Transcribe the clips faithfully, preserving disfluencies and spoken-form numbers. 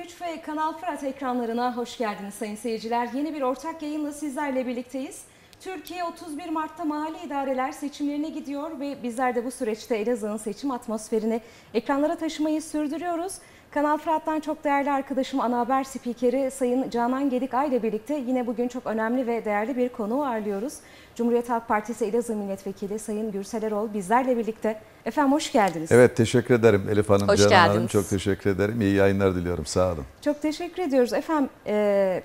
üç ve Kanal Fırat ekranlarına hoş geldiniz sayın seyirciler. Yeni bir ortak yayınla sizlerle birlikteyiz. Türkiye otuz bir Mart'ta mahalli idareler seçimlerine gidiyor ve bizler de bu süreçte Elazığ'ın seçim atmosferini ekranlara taşımayı sürdürüyoruz. Kanal Fırat'tan çok değerli arkadaşım ana haber spikeri Sayın Canan Gedikay ile birlikte yine bugün çok önemli ve değerli bir konuğu ağırlıyoruz. Cumhuriyet Halk Partisi Elazığ Milletvekili Sayın Gürsel Erol bizlerle birlikte. Efendim hoş geldiniz. Evet, teşekkür ederim Elif Hanım, hoş Canan geldiniz. Hanım. Çok teşekkür ederim. İyi yayınlar diliyorum. Sağ olun. Çok teşekkür ediyoruz. Efendim e,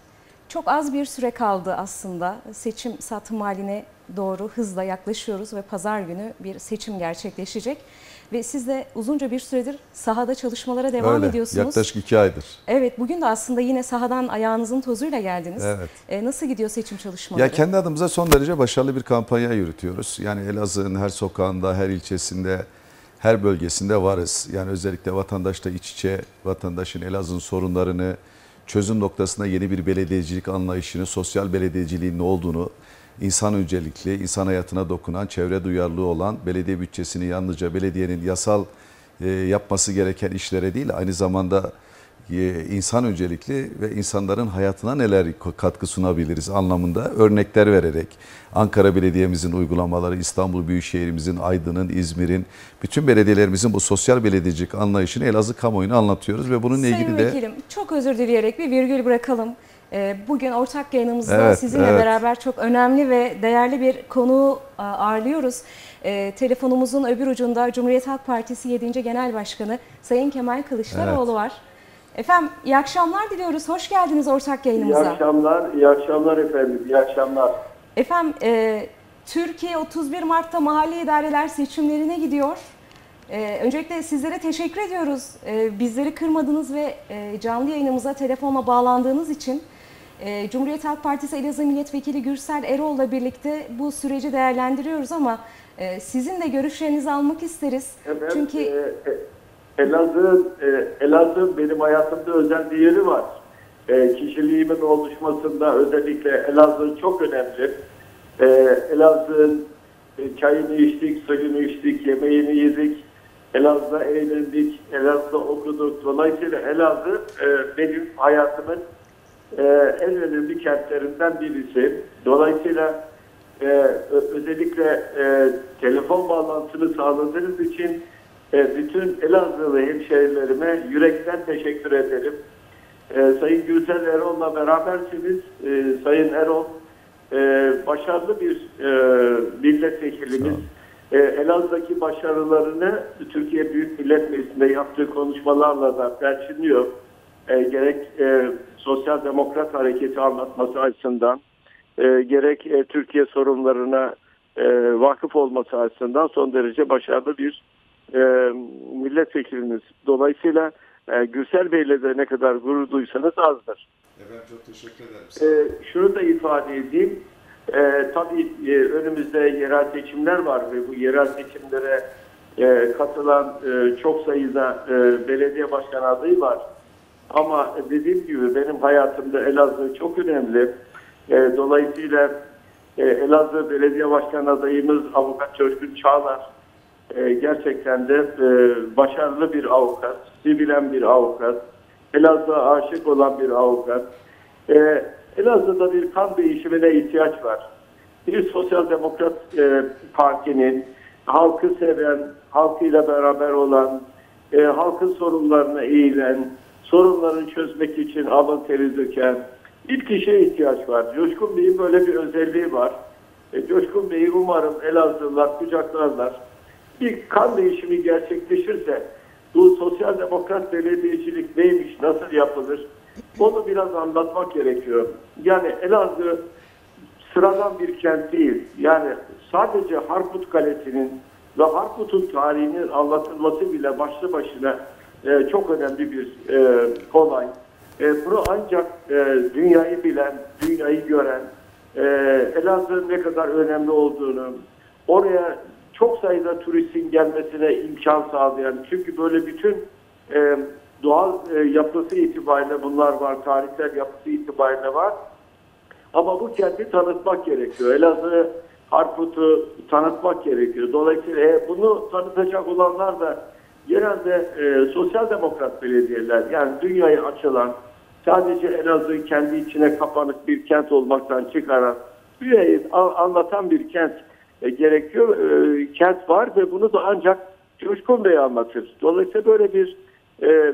çok az bir süre kaldı aslında. Seçim satım haline doğru hızla yaklaşıyoruz ve pazar günü bir seçim gerçekleşecek. Ve siz de uzunca bir süredir sahada çalışmalara devam Öyle, ediyorsunuz. yaklaşık iki aydır. Evet, bugün de aslında yine sahadan ayağınızın tozuyla geldiniz. Evet. E, nasıl gidiyor seçim çalışmaları? Ya kendi adımıza son derece başarılı bir kampanya yürütüyoruz. Yani Elazığ'ın her sokağında, her ilçesinde, her bölgesinde varız. Yani özellikle vatandaşla iç içe, vatandaşın Elazığ'ın sorunlarını çözüm noktasında yeni bir belediyecilik anlayışını, sosyal belediyeciliğin ne olduğunu, insan öncelikli, insan hayatına dokunan, çevre duyarlılığı olan, belediye bütçesini yalnızca belediyenin yasal e, yapması gereken işlere değil, aynı zamanda e, insan öncelikli ve insanların hayatına neler katkı sunabiliriz anlamında örnekler vererek, Ankara Belediye'mizin uygulamaları, İstanbul Büyükşehir'imizin, Aydın'ın, İzmir'in, bütün belediyelerimizin bu sosyal belediyecilik anlayışını Elazığ kamuoyuna anlatıyoruz ve bununla Sayın ilgili de... Vekilim, çok özür dileyerek bir virgül bırakalım. Bugün ortak yayınımızda evet, sizinle evet. beraber çok önemli ve değerli bir konuğu ağırlıyoruz. E, telefonumuzun öbür ucunda Cumhuriyet Halk Partisi yedinci Genel Başkanı Sayın Kemal Kılıçdaroğlu evet. var. Efendim iyi akşamlar diliyoruz. Hoş geldiniz ortak yayınımıza. İyi akşamlar, iyi akşamlar efendim, iyi akşamlar. Efendim e, Türkiye otuz bir Mart'ta mahalli idareler seçimlerine gidiyor. Ee, öncelikle sizlere teşekkür ediyoruz. Ee, bizleri kırmadınız ve e, canlı yayınımıza telefonla bağlandığınız için. E, Cumhuriyet Halk Partisi Elazığ Milletvekili Gürsel Erol'la birlikte bu süreci değerlendiriyoruz ama e, sizin de görüşlerinizi almak isteriz. Evet, Çünkü e, Elazığ, e, Elazığ benim hayatımda özel bir yeri var. E, kişiliğimin oluşmasında özellikle Elazığ çok önemli. E, Elazığ'ın e, çayını içtik, suyunu içtik, yemeğini yedik. Elazığ'da eğlendik, Elazığ'da okuduk. Dolayısıyla Elazığ e, benim hayatımın e, en önemli kentlerinden birisi. Dolayısıyla e, özellikle e, telefon bağlantısını sağladığınız için e, bütün Elazığlı hemşehrilerime yürekten teşekkür ederim. E, Sayın Gürsel Erol'la berabersiniz. E, Sayın Erol e, başarılı bir e, milletvekilimiz. E, Elazığ'daki başarılarını Türkiye Büyük Millet Meclisi'nde yaptığı konuşmalarla da perçinliyor. E, gerek e, Sosyal Demokrat Hareketi anlatması açısından, e, gerek e, Türkiye sorunlarına e, vakıf olması açısından son derece başarılı bir e, milletvekilimiz. Dolayısıyla e, Gürsel Bey'le de ne kadar gurur duysanız azdır. Efendim çok teşekkür ederim. E, şunu da ifade edeyim. Ee, tabii e, önümüzde yerel seçimler var ve bu yerel seçimlere e, katılan e, çok sayıda e, belediye başkan adayı var. Ama dediğim gibi benim hayatımda Elazığ çok önemli. E, dolayısıyla e, Elazığ belediye başkan adayımız Avukat Coşkun Çağlar e, gerçekten de e, başarılı bir avukat, bilen bir avukat, Elazığ'a aşık olan bir avukat. E, Elazığ'da bir kan değişimine ihtiyaç var. Bir sosyal demokrat e, partinin halkı seven, halkıyla beraber olan, e, halkın sorunlarına eğilen, sorunlarını çözmek için alın teri döken bir kişiye ihtiyaç var. Coşkun Bey'in böyle bir özelliği var. E, Coşkun Bey'i umarım Elazığlılar kucaklarlar. Bir kan değişimi gerçekleşirse bu sosyal demokrat belediyecilik neymiş, nasıl yapılır? Onu biraz anlatmak gerekiyor. Yani Elazığ sıradan bir kent değil. Yani sadece Harput Kalesi'nin ve Harput'un tarihinin anlatılması bile başlı başına e, çok önemli bir e, olay. E, bunu ancak e, dünyayı bilen, dünyayı gören, e, Elazığ'ın ne kadar önemli olduğunu, oraya çok sayıda turistin gelmesine imkan sağlayan, çünkü böyle bütün e, doğal e, yapısı itibariyle bunlar var, tarihsel yapısı itibariyle var. Ama bu kenti tanıtmak gerekiyor. Elazığ, Harput'u tanıtmak gerekiyor. Dolayısıyla e, bunu tanıtacak olanlar da genelde e, sosyal demokrat belediyeler, yani dünyaya açılan, sadece Elazığ kendi içine kapanık bir kent olmaktan çıkaran, dünyayı anlatan bir kent e, gerekiyor. E, kent var ve bunu da ancak Coşkun Bey anlatır. Dolayısıyla böyle bir e,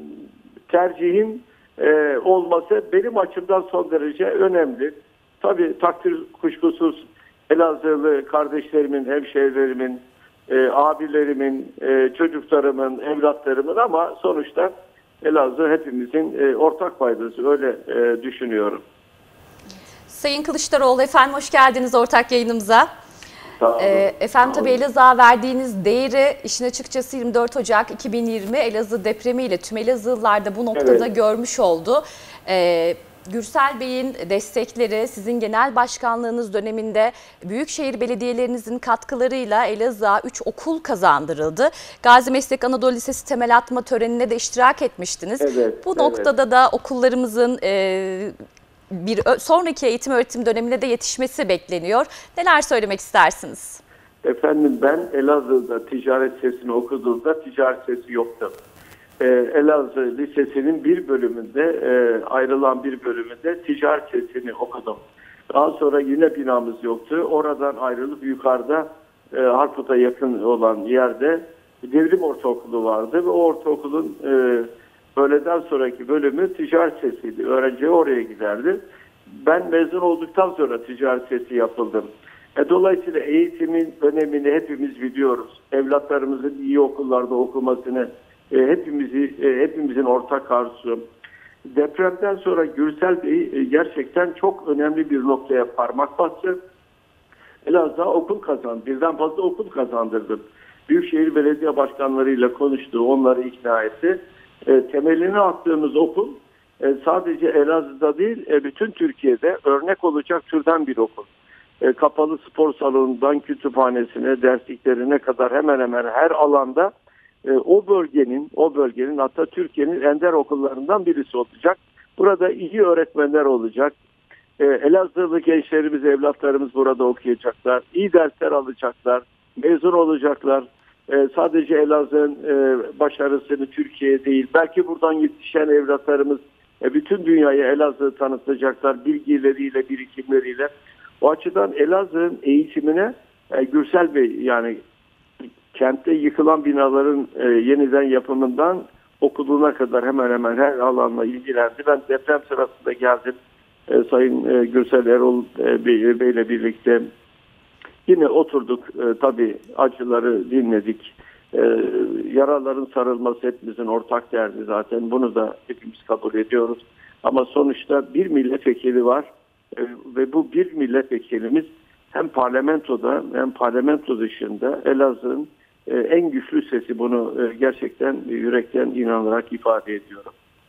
tercihin e, olması benim açımdan son derece önemli. Tabii takdir kuşkusuz Elazığlı kardeşlerimin, hemşehrilerimin, e, abilerimin, e, çocuklarımın, evlatlarımın, ama sonuçta Elazığ hepimizin e, ortak faydası, öyle e, düşünüyorum. Sayın Kılıçdaroğlu, efendim hoş geldiniz ortak yayınımıza. Sağ olun. Ee, efendim tabii Elazığ'a verdiğiniz değeri işin açıkçası yirmi dört Ocak iki bin yirmi Elazığ depremiyle tüm Elazığlılar da bu noktada Evet. görmüş oldu. Ee, Gürsel Bey'in destekleri, sizin genel başkanlığınız döneminde büyükşehir belediyelerinizin katkılarıyla Elazığ'a üç okul kazandırıldı. Gazi Meslek Anadolu Lisesi temel atma törenine de iştirak etmiştiniz. Evet, bu evet. noktada da okullarımızın e, bir sonraki eğitim öğretim dönemine de yetişmesi bekleniyor. Neler söylemek istersiniz? Efendim, ben Elazığ'da ticaret sesini okuduğumda ticaret sesi yoktu. Ee, Elazığ Lisesi'nin bir bölümünde, e, ayrılan bir bölümünde ticaret sesini okudum. Daha sonra yine binamız yoktu. Oradan ayrılıp yukarıda e, Harput'a yakın olan yerde Devrim Ortaokulu vardı ve o ortaokulun e, öğleden sonraki bölümü ticaret sesiydi. Öğrenci oraya giderdi. Ben mezun olduktan sonra ticaret sesi yapıldım. E, dolayısıyla eğitimin önemini hepimiz biliyoruz. Evlatlarımızın iyi okullarda okumasını e, hepimizi e, hepimizin ortak arzusu. Depremden sonra Gürsel Bey e, gerçekten çok önemli bir noktaya parmak bastı. Elazığ'a okul kazandı. Birden fazla okul kazandırdım. Büyükşehir belediye başkanlarıyla konuştu, onları ikna etti. E, temelini attığımız okul e, sadece Elazığ'da değil, e, bütün Türkiye'de örnek olacak türden bir okul. E, kapalı spor salonundan kütüphanesine, dersliklerine kadar hemen hemen her alanda e, o bölgenin, o bölgenin hatta Türkiye'nin ender okullarından birisi olacak. Burada iyi öğretmenler olacak. E, Elazığlı gençlerimiz, evlatlarımız burada okuyacaklar. İyi dersler alacaklar, mezun olacaklar. Ee, sadece Elazığ'ın e, başarısını Türkiye değil, belki buradan yetişen evlatlarımız e, bütün dünyaya Elazığ'ı tanıtacaklar bilgileriyle, birikimleriyle. O açıdan Elazığ'ın eğitimine e, Gürsel Bey, yani kentte yıkılan binaların e, yeniden yapımından okuluna kadar hemen hemen her alanla ilgilendi. Ben deprem sırasında geldim. E, Sayın e, Gürsel Erol e, Bey, Bey'le birlikte yine oturduk, e, tabii acıları dinledik. E, yaraların sarılması hepimizin ortak derdi zaten. Bunu da hepimiz kabul ediyoruz. Ama sonuçta bir milletvekili var e, ve bu bir milletvekilimiz hem parlamentoda hem parlamento dışında Elazığ'ın e, en güçlü sesi. Bunu e, gerçekten yürekten inanarak ifade ediyorum.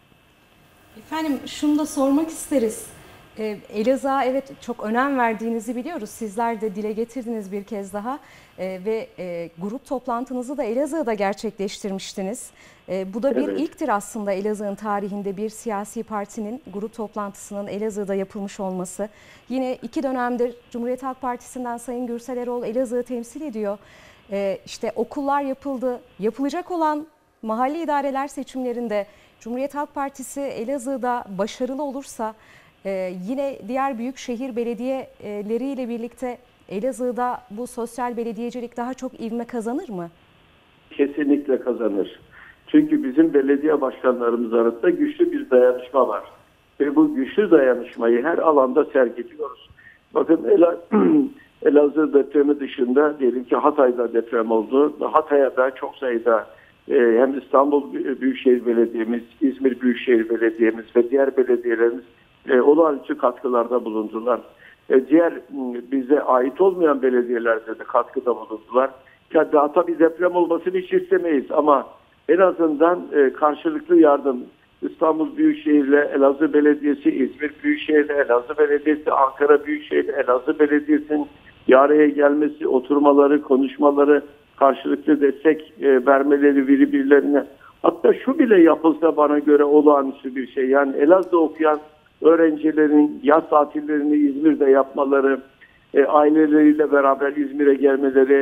Efendim şunu da sormak isteriz. Ee, Elazığ'a evet çok önem verdiğinizi biliyoruz. Sizler de dile getirdiniz bir kez daha ee, ve e, grup toplantınızı da Elazığ'da gerçekleştirmiştiniz. E, bu da bir Evet. ilktir aslında Elazığ'ın tarihinde bir siyasi partinin grup toplantısının Elazığ'da yapılmış olması. Yine iki dönemdir Cumhuriyet Halk Partisi'nden Sayın Gürsel Erol Elazığ'ı temsil ediyor. E, işte okullar yapıldı, yapılacak olan mahalli idareler seçimlerinde Cumhuriyet Halk Partisi Elazığ'da başarılı olursa Ee, yine diğer büyük şehir belediyeleriyle birlikte Elazığ'da bu sosyal belediyecilik daha çok ivme kazanır mı? Kesinlikle kazanır. Çünkü bizim belediye başkanlarımız arasında güçlü bir dayanışma var. Ve bu güçlü dayanışmayı her alanda sergiliyoruz. Bakın Ela, Elazığ depremi dışında diyelim ki Hatay'da deprem oldu. Hatay'a da çok sayıda e, hem İstanbul Büyükşehir Belediye'miz, İzmir Büyükşehir Belediye'miz ve diğer belediyelerimiz E, olağanüstü katkılarda bulundular. E, diğer bize ait olmayan belediyelerde de katkıda bulundular. Ya daha tabii deprem olmasını hiç istemeyiz ama en azından e, karşılıklı yardım İstanbul Büyükşehir ile Elazığ Belediyesi, İzmir Büyükşehir ile Elazığ Belediyesi, Ankara Büyükşehir ile Elazığ Belediyesi'nin bir araya gelmesi, oturmaları, konuşmaları, karşılıklı destek e, vermeleri birbirlerine. Hatta şu bile yapılsa bana göre olağanüstü bir şey. Yani Elazığ'da okuyan öğrencilerin yaz tatillerini İzmir'de yapmaları, e, aileleriyle beraber İzmir'e gelmeleri,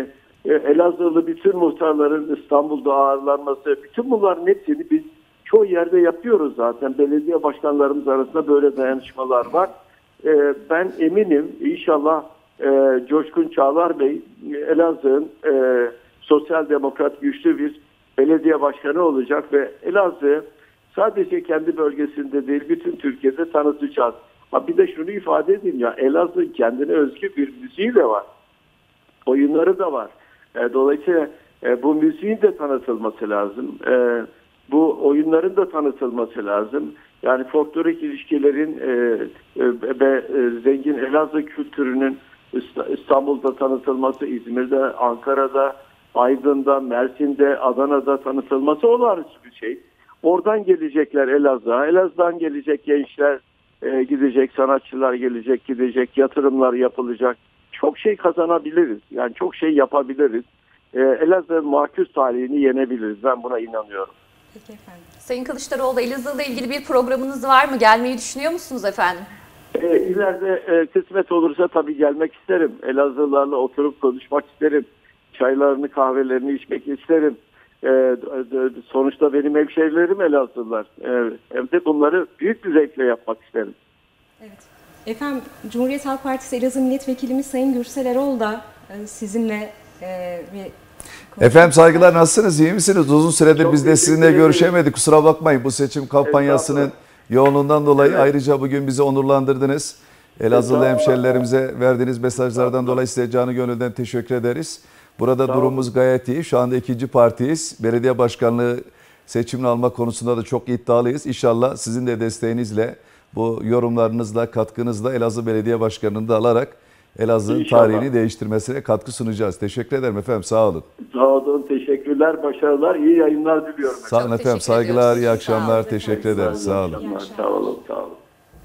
e, Elazığlı bütün muhtarların İstanbul'da ağırlanması, bütün bunların hepsini biz çoğu yerde yapıyoruz zaten. Belediye başkanlarımız arasında böyle dayanışmalar var. E, ben eminim inşallah e, Coşkun Çağlar Bey Elazığ'ın e, sosyal demokrat güçlü bir belediye başkanı olacak ve Elazığ sadece kendi bölgesinde değil bütün Türkiye'de tanıtacağız. Ha bir de şunu ifade edeyim ya, Elazığ'ın kendine özgü bir müziği de var. Oyunları da var. E, dolayısıyla e, bu müziğin de tanıtılması lazım. E, bu oyunların da tanıtılması lazım. Yani folklorik ilişkilerin e, e, ve e, zengin Elazığ kültürünün İstanbul'da tanıtılması, İzmir'de, Ankara'da, Aydın'da, Mersin'de, Adana'da tanıtılması olağanüstü bir şey. Oradan gelecekler Elazığ'a, Elazığ'dan gelecek gençler e, gidecek, sanatçılar gelecek, gidecek, yatırımlar yapılacak. Çok şey kazanabiliriz, yani çok şey yapabiliriz. E, Elazığ'ın makul talihini yenebiliriz, ben buna inanıyorum. Peki efendim. Sayın Kılıçdaroğlu, Elazığ'la ilgili bir programınız var mı? Gelmeyi düşünüyor musunuz efendim? E, ileride e, kısmet olursa tabii gelmek isterim. Elazığlılarla oturup konuşmak isterim. Çaylarını, kahvelerini içmek isterim. E, sonuçta benim hemşehrilerim Elazığlılar. E, hem de bunları büyük bir zevkle yapmak isterim. Evet. Efendim, Cumhuriyet Halk Partisi Elazığ Milletvekilimiz Sayın Gürsel Erol da e, sizinle e, bir... Efendim saygılar, nasılsınız? İyi misiniz? Uzun süredir Çok biz de sizinle teşekkür görüşemedik. Kusura bakmayın bu seçim kampanyasının yoğunluğundan dolayı. Evet. Ayrıca bugün bizi onurlandırdınız. Elazığlı hemşerilerimize verdiğiniz mesajlardan dolayı size canı gönülden teşekkür ederiz. Burada Sağ durumumuz olun. gayet iyi. Şu anda ikinci partiyiz. Belediye başkanlığı seçimini alma konusunda da çok iddialıyız. İnşallah sizin de desteğinizle, bu yorumlarınızla, katkınızla Elazığ Belediye Başkanı'nı da alarak Elazığ'ın İnşallah. tarihini değiştirmesine katkı sunacağız. Teşekkür ederim efendim. Sağ olun. Sağ olun, teşekkürler, başarılar, iyi yayınlar diliyorum. Sağ olun Çok efendim. teşekkür Saygılar, ediyoruz. iyi akşamlar. Sağ olun. Teşekkür ederiz. Sağ olun. İyi akşamlar, Sağ olun, sağ olun.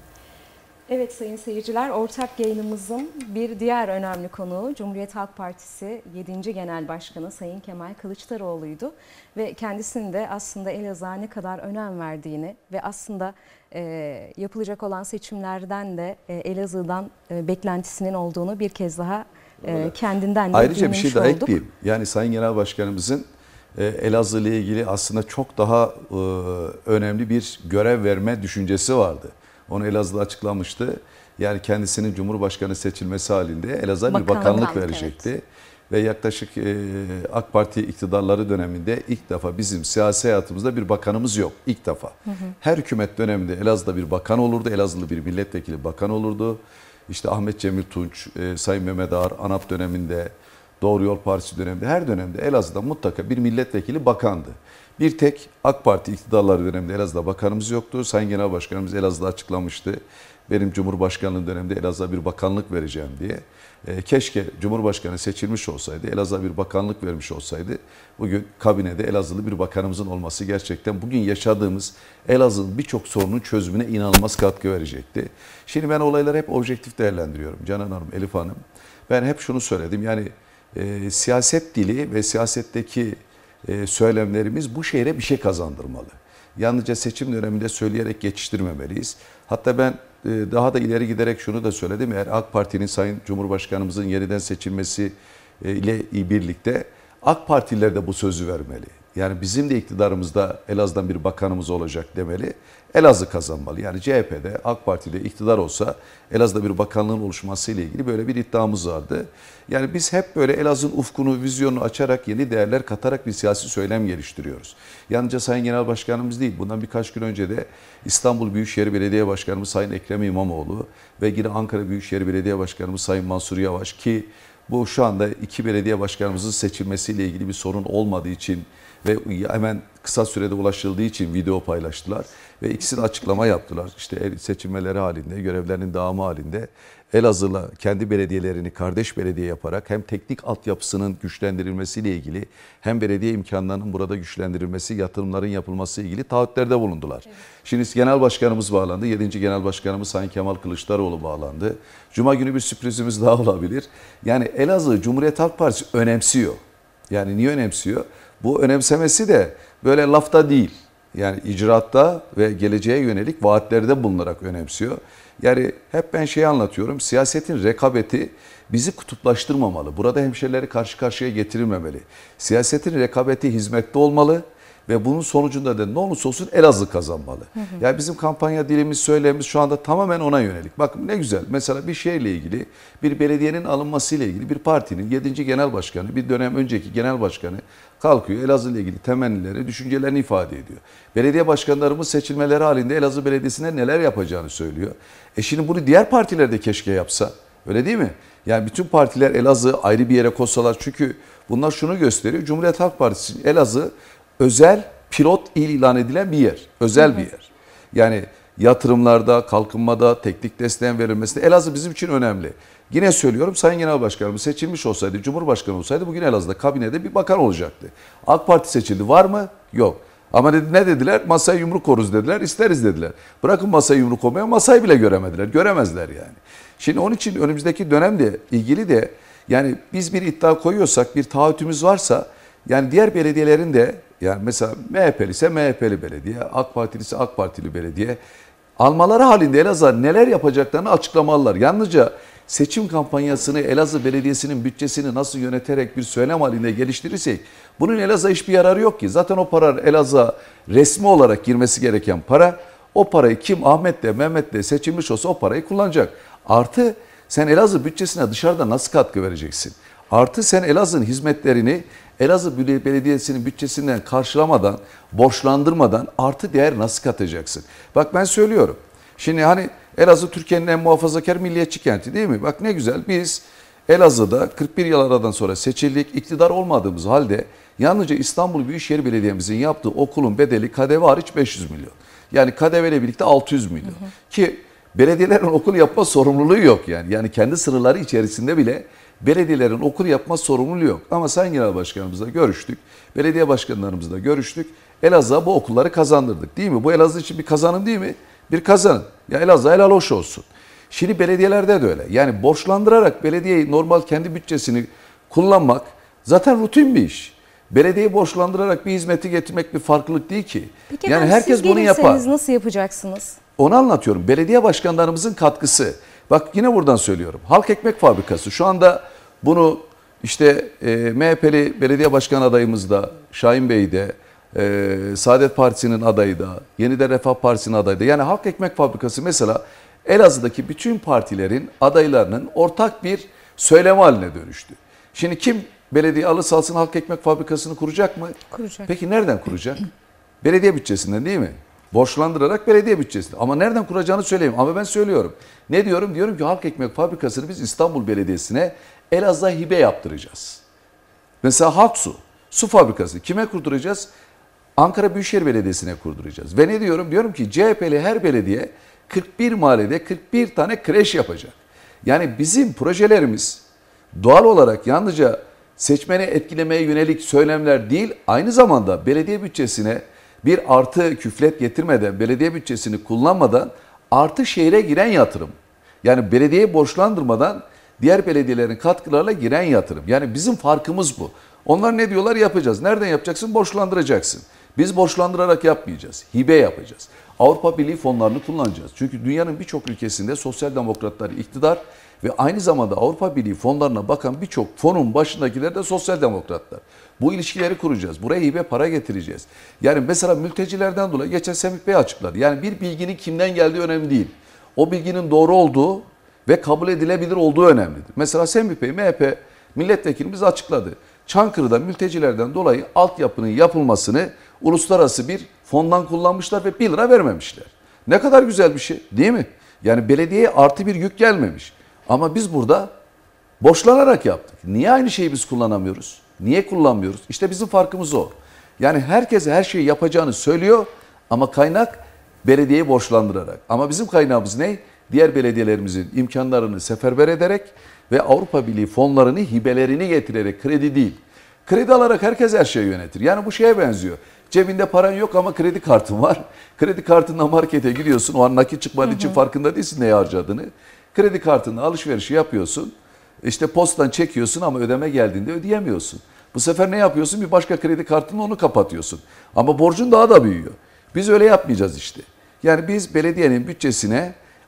Evet sayın seyirciler, ortak yayınımızın bir diğer önemli konuğu Cumhuriyet Halk Partisi yedinci Genel Başkanı Sayın Kemal Kılıçdaroğlu'ydu. Ve kendisinin de aslında Elazığ'a ne kadar önem verdiğini ve aslında e, yapılacak olan seçimlerden de e, Elazığ'dan e, beklentisinin olduğunu bir kez daha e, kendinden de Ayrıca bir şey daha olduk. ekleyeyim. Yani Sayın Genel Başkanımızın e, Elazığ ile ilgili aslında çok daha e, önemli bir görev verme düşüncesi vardı. Onu Elazığ'da açıklamıştı. Yani kendisinin Cumhurbaşkanı seçilmesi halinde Elazığ'a bir Bakanlık, bakanlık evet. verecekti. Ve yaklaşık e, AK Parti iktidarları döneminde ilk defa bizim siyasi hayatımızda bir bakanımız yok. İlk defa. Hı hı. Her hükümet döneminde Elazığ'da bir bakan olurdu. Elazığlı bir milletvekili bakan olurdu. İşte Ahmet Cemil Tunç, e, Sayın Mehmet Ağar, ANAP döneminde, Doğru Yol Partisi döneminde, her dönemde Elazığ'da mutlaka bir milletvekili bakandı. Bir tek AK Parti iktidarları döneminde Elazığ'da bakanımız yoktu. Sayın Genel Başkanımız Elazığ'da açıklamıştı. Benim Cumhurbaşkanlığı döneminde Elazığ'a bir bakanlık vereceğim diye. E, keşke Cumhurbaşkanı seçilmiş olsaydı, Elazığ'a bir bakanlık vermiş olsaydı, bugün kabinede Elazığlı bir bakanımızın olması gerçekten bugün yaşadığımız Elazığ'ın birçok sorunun çözümüne inanılmaz katkı verecekti. Şimdi ben olayları hep objektif değerlendiriyorum Canan Hanım, Elif Hanım. Ben hep şunu söyledim, yani e, siyaset dili ve siyasetteki e, söylemlerimiz bu şehre bir şey kazandırmalı. Yalnızca seçim döneminde söyleyerek geçiştirmemeliyiz. Hatta ben e, daha da ileri giderek şunu da söyledim. Eğer AK Parti'nin Sayın Cumhurbaşkanımızın yeniden seçilmesi e, ile birlikte AK Partililer de bu sözü vermeli. Yani bizim de iktidarımızda Elazığ'dan bir bakanımız olacak demeli. Elazığ kazanmalı. Yani C H P'de, AK Parti'de iktidar olsa Elazığ'da bir bakanlığın oluşması ile ilgili böyle bir iddiamız vardı. Yani biz hep böyle Elazığ'ın ufkunu, vizyonunu açarak, yeni değerler katarak bir siyasi söylem geliştiriyoruz. Yalnızca Sayın Genel Başkanımız değil, bundan birkaç gün önce de İstanbul Büyükşehir Belediye Başkanımız Sayın Ekrem İmamoğlu ve yine Ankara Büyükşehir Belediye Başkanımız Sayın Mansur Yavaş, ki bu şu anda iki belediye başkanımızın seçilmesiyle ilgili bir sorun olmadığı için ve hemen kısa sürede ulaşıldığı için video paylaştılar ve ikisi de açıklama yaptılar. İşte seçilmeleri halinde, görevlerinin devamı halinde Elazığ'la kendi belediyelerini kardeş belediye yaparak hem teknik altyapısının güçlendirilmesiyle ilgili hem belediye imkanlarının burada güçlendirilmesi, yatırımların yapılması ile ilgili taahhütlerde bulundular. Evet. Şimdi genel başkanımız bağlandı. yedinci genel başkanımız Sayın Kemal Kılıçdaroğlu bağlandı. Cuma günü bir sürprizimiz daha olabilir. Yani Elazığ Cumhuriyet Halk Partisi önemsiyor. Yani niye önemsiyor? Bu önemsemesi de böyle lafta değil. Yani icraatta ve geleceğe yönelik vaatlerde bulunarak önemsiyor. Yani hep ben şeyi anlatıyorum. Siyasetin rekabeti bizi kutuplaştırmamalı. Burada hemşerileri karşı karşıya getirilmemeli. Siyasetin rekabeti hizmette olmalı. Ve bunun sonucunda da ne olursa olsun Elazığ kazanmalı. Hı hı. Yani bizim kampanya dilimiz, söylemimiz şu anda tamamen ona yönelik. Bakın ne güzel. Mesela bir şeyle ilgili, bir belediyenin alınmasıyla ilgili bir partinin yedinci genel başkanı, bir dönem önceki genel başkanı kalkıyor. Elazığ ile ilgili temennilerini, düşüncelerini ifade ediyor. Belediye başkanlarımız seçilmeleri halinde Elazığ Belediyesi'ne neler yapacağını söylüyor. E şimdi bunu diğer partiler de keşke yapsa. Öyle değil mi? Yani bütün partiler Elazığ ayrı bir yere koysalar. Çünkü bunlar şunu gösteriyor. Cumhuriyet Halk Partisi Elazığ özel pilot il ilan edilen bir yer. Özel bir yer. Yani yatırımlarda, kalkınmada, teknik desteğin verilmesinde Elazığ bizim için önemli. Yine söylüyorum, Sayın Genel Başkanımız seçilmiş olsaydı, Cumhurbaşkanı olsaydı bugün Elazığ'da kabinede bir bakan olacaktı. AK Parti seçildi. Var mı? Yok. Ama dedi, ne dediler? Masaya yumruk koruz dediler, isteriz dediler. Bırakın masaya yumruk olmaya, masayı bile göremediler. Göremezler yani. Şimdi onun için önümüzdeki dönemde ilgili de yani biz bir iddia koyuyorsak, bir taahhütümüz varsa yani diğer belediyelerin de yani mesela M H P'li ise M H P'li belediye, AK Partili ise AK Partili belediye almaları halinde Elazığ neler yapacaklarını açıklamalılar. Yalnızca seçim kampanyasını Elazığ Belediyesi'nin bütçesini nasıl yöneterek bir söylem halinde geliştirirsek bunun Elazığ'a hiçbir yararı yok ki. Zaten o para Elazığ'a resmi olarak girmesi gereken para. O parayı kim Ahmet de Mehmet de seçilmiş olsa o parayı kullanacak. Artı sen Elazığ bütçesine dışarıda nasıl katkı vereceksin? Artı sen Elazığ'ın hizmetlerini Elazığ Belediyesi'nin bütçesinden karşılamadan, borçlandırmadan artı değer nasıl katacaksın? Bak ben söylüyorum. Şimdi hani Elazığ Türkiye'nin en muhafazakar milliyetçi kenti değil mi? Bak ne güzel biz Elazığ'da kırk bir yıl aradan sonra seçildik, iktidar olmadığımız halde yalnızca İstanbul Büyükşehir Belediye'mizin yaptığı okulun bedeli K D V hariç beş yüz milyon. Yani K D V ile birlikte altı yüz milyon. Hı hı. Ki belediyelerin okul yapma sorumluluğu yok yani. Yani kendi sınırları içerisinde bile belediyelerin okul yapma sorumluluğu yok. Ama Sayın Genel Başkanımızla görüştük. Belediye başkanlarımızla görüştük. Elazığ'a bu okulları kazandırdık değil mi? Bu Elazığ için bir kazanım değil mi? Bir kazanım. Ya Elazığ'a helal hoş olsun. Şimdi belediyelerde de öyle. Yani borçlandırarak belediyeyi normal kendi bütçesini kullanmak zaten rutin bir iş. Belediyeyi borçlandırarak bir hizmeti getirmek bir farklılık değil ki. Peki yani herkes bunu yapar. Nasıl yapacaksınız? Onu anlatıyorum. Belediye başkanlarımızın katkısı. Bak yine buradan söylüyorum. Halk Ekmek Fabrikası şu anda bunu işte e, M H P'li belediye başkan adayımız da Şahin Bey de e, Saadet Partisi'nin adayı da Yeniden Refah Partisi'nin adayı da yani Halk Ekmek Fabrikası mesela Elazığ'daki bütün partilerin adaylarının ortak bir söylemi haline dönüştü. Şimdi kim belediye alırsa alsın Halk Ekmek Fabrikası'nı kuracak mı? Kuracak. Peki nereden kuracak? Belediye bütçesinden değil mi? Borçlandırarak belediye bütçesinde. Ama nereden kuracağını söyleyeyim. Ama ben söylüyorum. Ne diyorum? Diyorum ki Halk Ekmek Fabrikası'nı biz İstanbul Belediyesi'ne Elazığ'a hibe yaptıracağız. Mesela Halksu, su fabrikası kime kurduracağız? Ankara Büyükşehir Belediyesi'ne kurduracağız. Ve ne diyorum? Diyorum ki C H P'li her belediye kırk bir mahallede kırk bir tane kreş yapacak. Yani bizim projelerimiz doğal olarak yalnızca seçmeni etkilemeye yönelik söylemler değil, aynı zamanda belediye bütçesine bir artı küflet getirmeden, belediye bütçesini kullanmadan artı şehre giren yatırım. Yani belediyeyi borçlandırmadan diğer belediyelerin katkılarla giren yatırım. Yani bizim farkımız bu. Onlar ne diyorlar? Yapacağız. Nereden yapacaksın? Borçlandıracaksın. Biz borçlandırarak yapmayacağız. Hibe yapacağız. Avrupa Birliği fonlarını kullanacağız. Çünkü dünyanın birçok ülkesinde sosyal demokratlar iktidar ve aynı zamanda Avrupa Birliği fonlarına bakan birçok fonun başındakiler de sosyal demokratlar. Bu ilişkileri kuracağız. Buraya hibe para getireceğiz. Yani mesela mültecilerden dolayı geçen Semih Bey açıkladı. Yani bir bilginin kimden geldiği önemli değil. O bilginin doğru olduğu ve kabul edilebilir olduğu önemlidir. Mesela Semih Bey M H P milletvekilimiz açıkladı. Çankırı'da mültecilerden dolayı altyapının yapılmasını uluslararası bir fondan kullanmışlar ve bir lira vermemişler. Ne kadar güzel bir şey değil mi? Yani belediyeye artı bir yük gelmemiş. Ama biz burada borçlanarak yaptık. Niye aynı şeyi biz kullanamıyoruz? Niye kullanmıyoruz? İşte bizim farkımız o. Yani herkes her şeyi yapacağını söylüyor ama kaynak belediyeyi borçlandırarak. Ama bizim kaynağımız ne? Diğer belediyelerimizin imkanlarını seferber ederek ve Avrupa Birliği fonlarını, hibelerini getirerek, kredi değil. Kredi alarak herkes her şeyi yönetir. Yani bu şeye benziyor. Cebinde paran yok ama kredi kartın var. Kredi kartınla markete gidiyorsun. O an nakit çıkmadığı için farkında değilsin neye harcadığını. Kredi kartınla alışverişi yapıyorsun. İşte postan çekiyorsun ama ödeme geldiğinde ödeyemiyorsun. Bu sefer ne yapıyorsun? Bir başka kredi kartınla onu kapatıyorsun. Ama borcun daha da büyüyor. Biz öyle yapmayacağız işte. Yani biz belediyenin bütçesine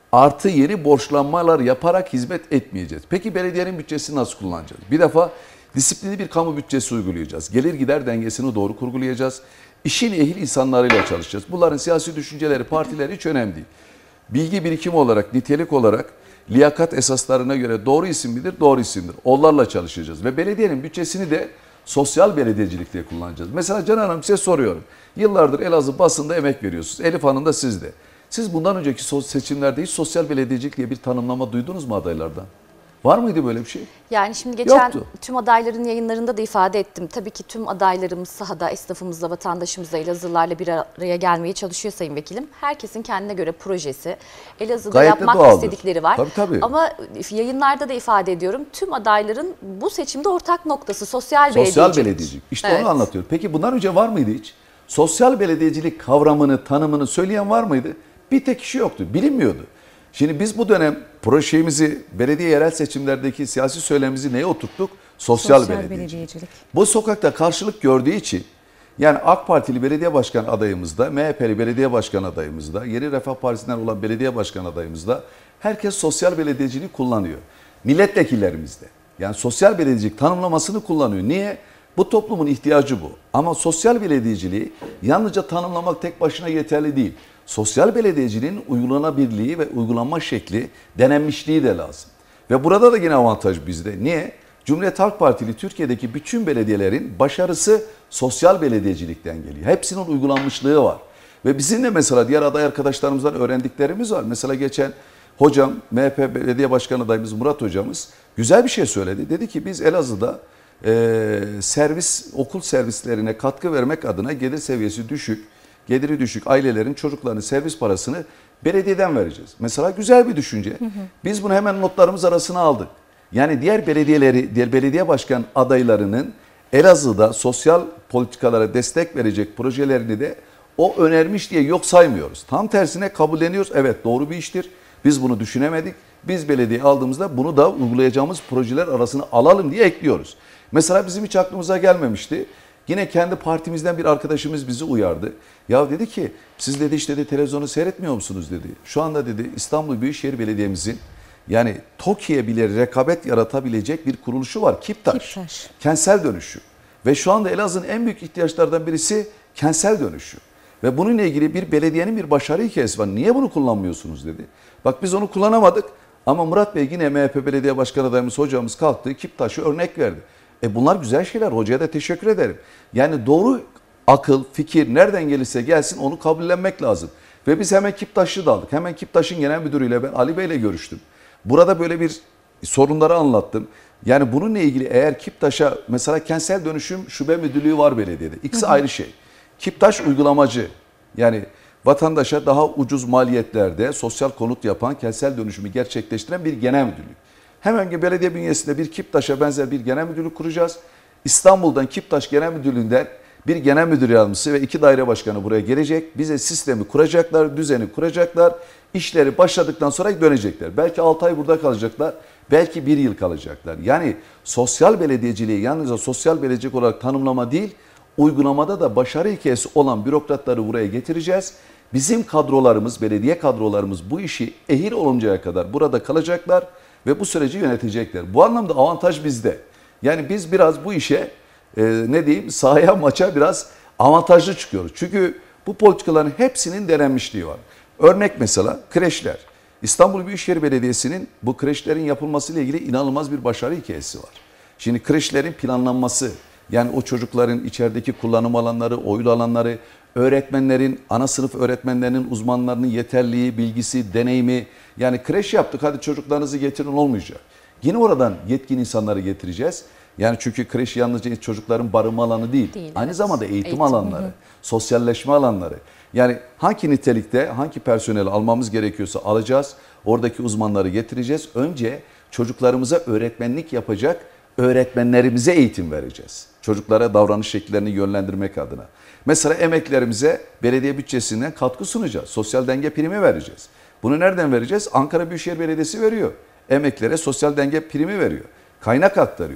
artı yeni borçlanmalar yaparak hizmet etmeyeceğiz. Peki belediyenin bütçesini nasıl kullanacağız? Bir defa disiplinli bir kamu bütçesi uygulayacağız. Gelir gider dengesini doğru kurgulayacağız. İşin ehil insanlarıyla çalışacağız. Bunların siyasi düşünceleri, partileri hiç önemli değil. Bilgi birikimi olarak, nitelik olarak liyakat esaslarına göre doğru isim midir? Doğru isimdir. Onlarla çalışacağız. Ve belediyenin bütçesini de sosyal belediyecilikle kullanacağız. Mesela Canan Hanım, size soruyorum. Yıllardır Elazığ basında emek veriyorsunuz. Elif Hanım da siz de. Siz bundan önceki seçimlerde hiç sosyal belediyecilik diye bir tanımlama duydunuz mu adaylardan? Var mıydı böyle bir şey? Yani şimdi geçen Yoktu. tüm adayların yayınlarında da ifade ettim. Tabii ki tüm adaylarımız sahada, esnafımızla, vatandaşımızla, Elazığlılarla bir araya gelmeye çalışıyor Sayın Vekilim. Herkesin kendine göre projesi, Elazığ'da Gayet de yapmak doğaldır. istedikleri var. Tabii, tabii. Ama yayınlarda da ifade ediyorum, tüm adayların bu seçimde ortak noktası sosyal, Sosyal belediyecilik. belediyecilik. İşte Evet. onu anlatıyorum. Peki bundan önce var mıydı hiç? Sosyal belediyecilik kavramını, tanımını söyleyen var mıydı? Bir tek kişi yoktu. Bilinmiyordu. Şimdi biz bu dönem projemizi, belediye yerel seçimlerdeki siyasi söylemimizi neye oturttuk? Sosyal, Sosyal belediyecilik. belediyecilik. Bu sokakta karşılık gördüğü için, yani AK Partili belediye başkan adayımızda, M H P'li belediye başkan adayımızda, Yeni Refah Partisi'nden olan belediye başkan adayımızda herkes sosyal belediyeciliği kullanıyor. Milletvekillerimiz de. Yani sosyal belediyecilik tanımlamasını kullanıyor. Niye? Bu toplumun ihtiyacı bu. Ama sosyal belediyeciliği yalnızca tanımlamak tek başına yeterli değil. Sosyal belediyeciliğin uygulanabilirliği ve uygulanma şekli, denenmişliği de lazım. Ve burada da yine avantaj bizde. Niye? Cumhuriyet Halk Partili Türkiye'deki bütün belediyelerin başarısı sosyal belediyecilikten geliyor. Hepsinin uygulanmışlığı var. Ve bizim de mesela diğer aday arkadaşlarımızdan öğrendiklerimiz var. Mesela geçen hocam, M H P Belediye Başkan adayımız Murat hocamız güzel bir şey söyledi. Dedi ki biz Elazığ'da e, servis, okul servislerine katkı vermek adına gelir seviyesi düşük, geliri düşük ailelerin çocuklarının servis parasını belediyeden vereceğiz. Mesela güzel bir düşünce. Hı hı. Biz bunu hemen notlarımız arasına aldık. Yani diğer belediyeleri, diğer belediye başkan adaylarının Elazığ'da sosyal politikalara destek verecek projelerini de o önermiş diye yok saymıyoruz. Tam tersine kabulleniyoruz. Evet, doğru bir iştir. Biz bunu düşünemedik. Biz belediye aldığımızda bunu da uygulayacağımız projeler arasına alalım diye ekliyoruz. Mesela bizim hiç aklımıza gelmemişti. Yine kendi partimizden bir arkadaşımız bizi uyardı. Ya dedi ki siz dedi işte de televizyonu seyretmiyor musunuz dedi. Şu anda dedi İstanbul Büyükşehir Belediye'mizin yani TOKİ'ye bile rekabet yaratabilecek bir kuruluşu var. Kiptaş. Kiptaş. Kentsel dönüşüm. Ve şu anda Elazığ'ın en büyük ihtiyaçlardan birisi kentsel dönüşüm. Ve bununla ilgili bir belediyenin bir başarı hikayesi var. Niye bunu kullanmıyorsunuz dedi. Bak biz onu kullanamadık ama Murat Bey yine M H P Belediye Başkan adayımız hocamız kalktı. Kiptaş'ı örnek verdi. E bunlar güzel şeyler. Hocaya da teşekkür ederim. Yani doğru akıl, fikir nereden gelirse gelsin onu kabullenmek lazım. Ve biz hemen Kiptaş'ı da aldık. Hemen Kiptaş'ın genel müdürüyle ben Ali Bey'le görüştüm. Burada böyle bir sorunları anlattım. Yani bununla ilgili eğer Kiptaş'a mesela kentsel dönüşüm şube müdürlüğü var belediyede. İkisi hı hı. ayrı şey. Kiptaş uygulamacı. Yani vatandaşa daha ucuz maliyetlerde sosyal konut yapan, kentsel dönüşümü gerçekleştiren bir genel müdürlük. Hemen belediye bünyesinde bir Kiptaş'a benzer bir genel müdürlük kuracağız. İstanbul'dan Kiptaş Genel Müdürlüğü'nden bir genel müdür yardımcısı ve iki daire başkanı buraya gelecek. Bize sistemi kuracaklar, düzeni kuracaklar. İşleri başladıktan sonra dönecekler. Belki altı ay burada kalacaklar, belki bir yıl kalacaklar. Yani sosyal belediyeciliği yalnızca sosyal belediyecilik olarak tanımlama değil, uygulamada da başarı hikayesi olan bürokratları buraya getireceğiz. Bizim kadrolarımız, belediye kadrolarımız bu işi ehil oluncaya kadar burada kalacaklar ve bu süreci yönetecekler. Bu anlamda avantaj bizde. Yani biz biraz bu işe e, ne diyeyim sahaya maça biraz avantajlı çıkıyoruz. Çünkü bu politikaların hepsinin denenmişliği var. Örnek mesela kreşler. İstanbul Büyükşehir Belediyesi'nin bu kreşlerin yapılmasıyla ilgili inanılmaz bir başarı hikayesi var. Şimdi kreşlerin planlanması, yani o çocukların içerideki kullanım alanları, oyun alanları, öğretmenlerin, ana sınıf öğretmenlerinin, uzmanlarının yeterliği, bilgisi, deneyimi. Yani kreş yaptık hadi çocuklarınızı getirin olmayacak. Yine oradan yetkin insanları getireceğiz. Yani çünkü kreş yalnızca çocukların barınma alanı değil. değil Aynı evet. zamanda eğitim, eğitim alanları, hı. sosyalleşme alanları. Yani hangi nitelikte, hangi personeli almamız gerekiyorsa alacağız. Oradaki uzmanları getireceğiz. Önce çocuklarımıza öğretmenlik yapacak öğretmenlerimize eğitim vereceğiz. Çocuklara davranış şekillerini yönlendirmek adına. Mesela emeklerimize belediye bütçesinden katkı sunacağız. Sosyal denge primi vereceğiz. Bunu nereden vereceğiz? Ankara Büyükşehir Belediyesi veriyor. Emeklere sosyal denge primi veriyor. Kaynak aktarıyor.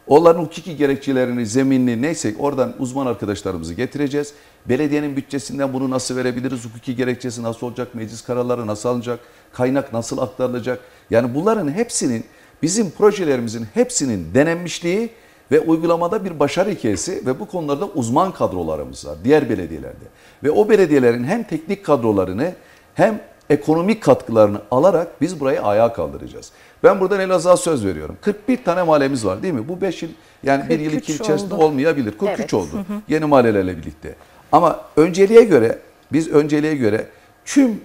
Onların hukuki gerekçelerini, zeminini neyse oradan uzman arkadaşlarımızı getireceğiz. Belediyenin bütçesinden bunu nasıl verebiliriz? Hukuki gerekçesi nasıl olacak? Meclis kararları nasıl alınacak? Kaynak nasıl aktarılacak? Yani bunların hepsinin, bizim projelerimizin hepsinin denenmişliği ve uygulamada bir başarı hikayesi ve bu konularda uzman kadrolarımız var diğer belediyelerde. Ve o belediyelerin hem teknik kadrolarını hem ekonomik katkılarını alarak biz burayı ayağa kaldıracağız. Ben buradan Elazığ'a söz veriyorum. kırk bir tane mahallemiz var değil mi? Bu beş yıl yani bir yıl iki yıl içerisinde oldu. Olmayabilir. kırk üç evet. oldu. Hı hı. Yeni mahallelerle birlikte. Ama önceliğe göre biz önceliğe göre tüm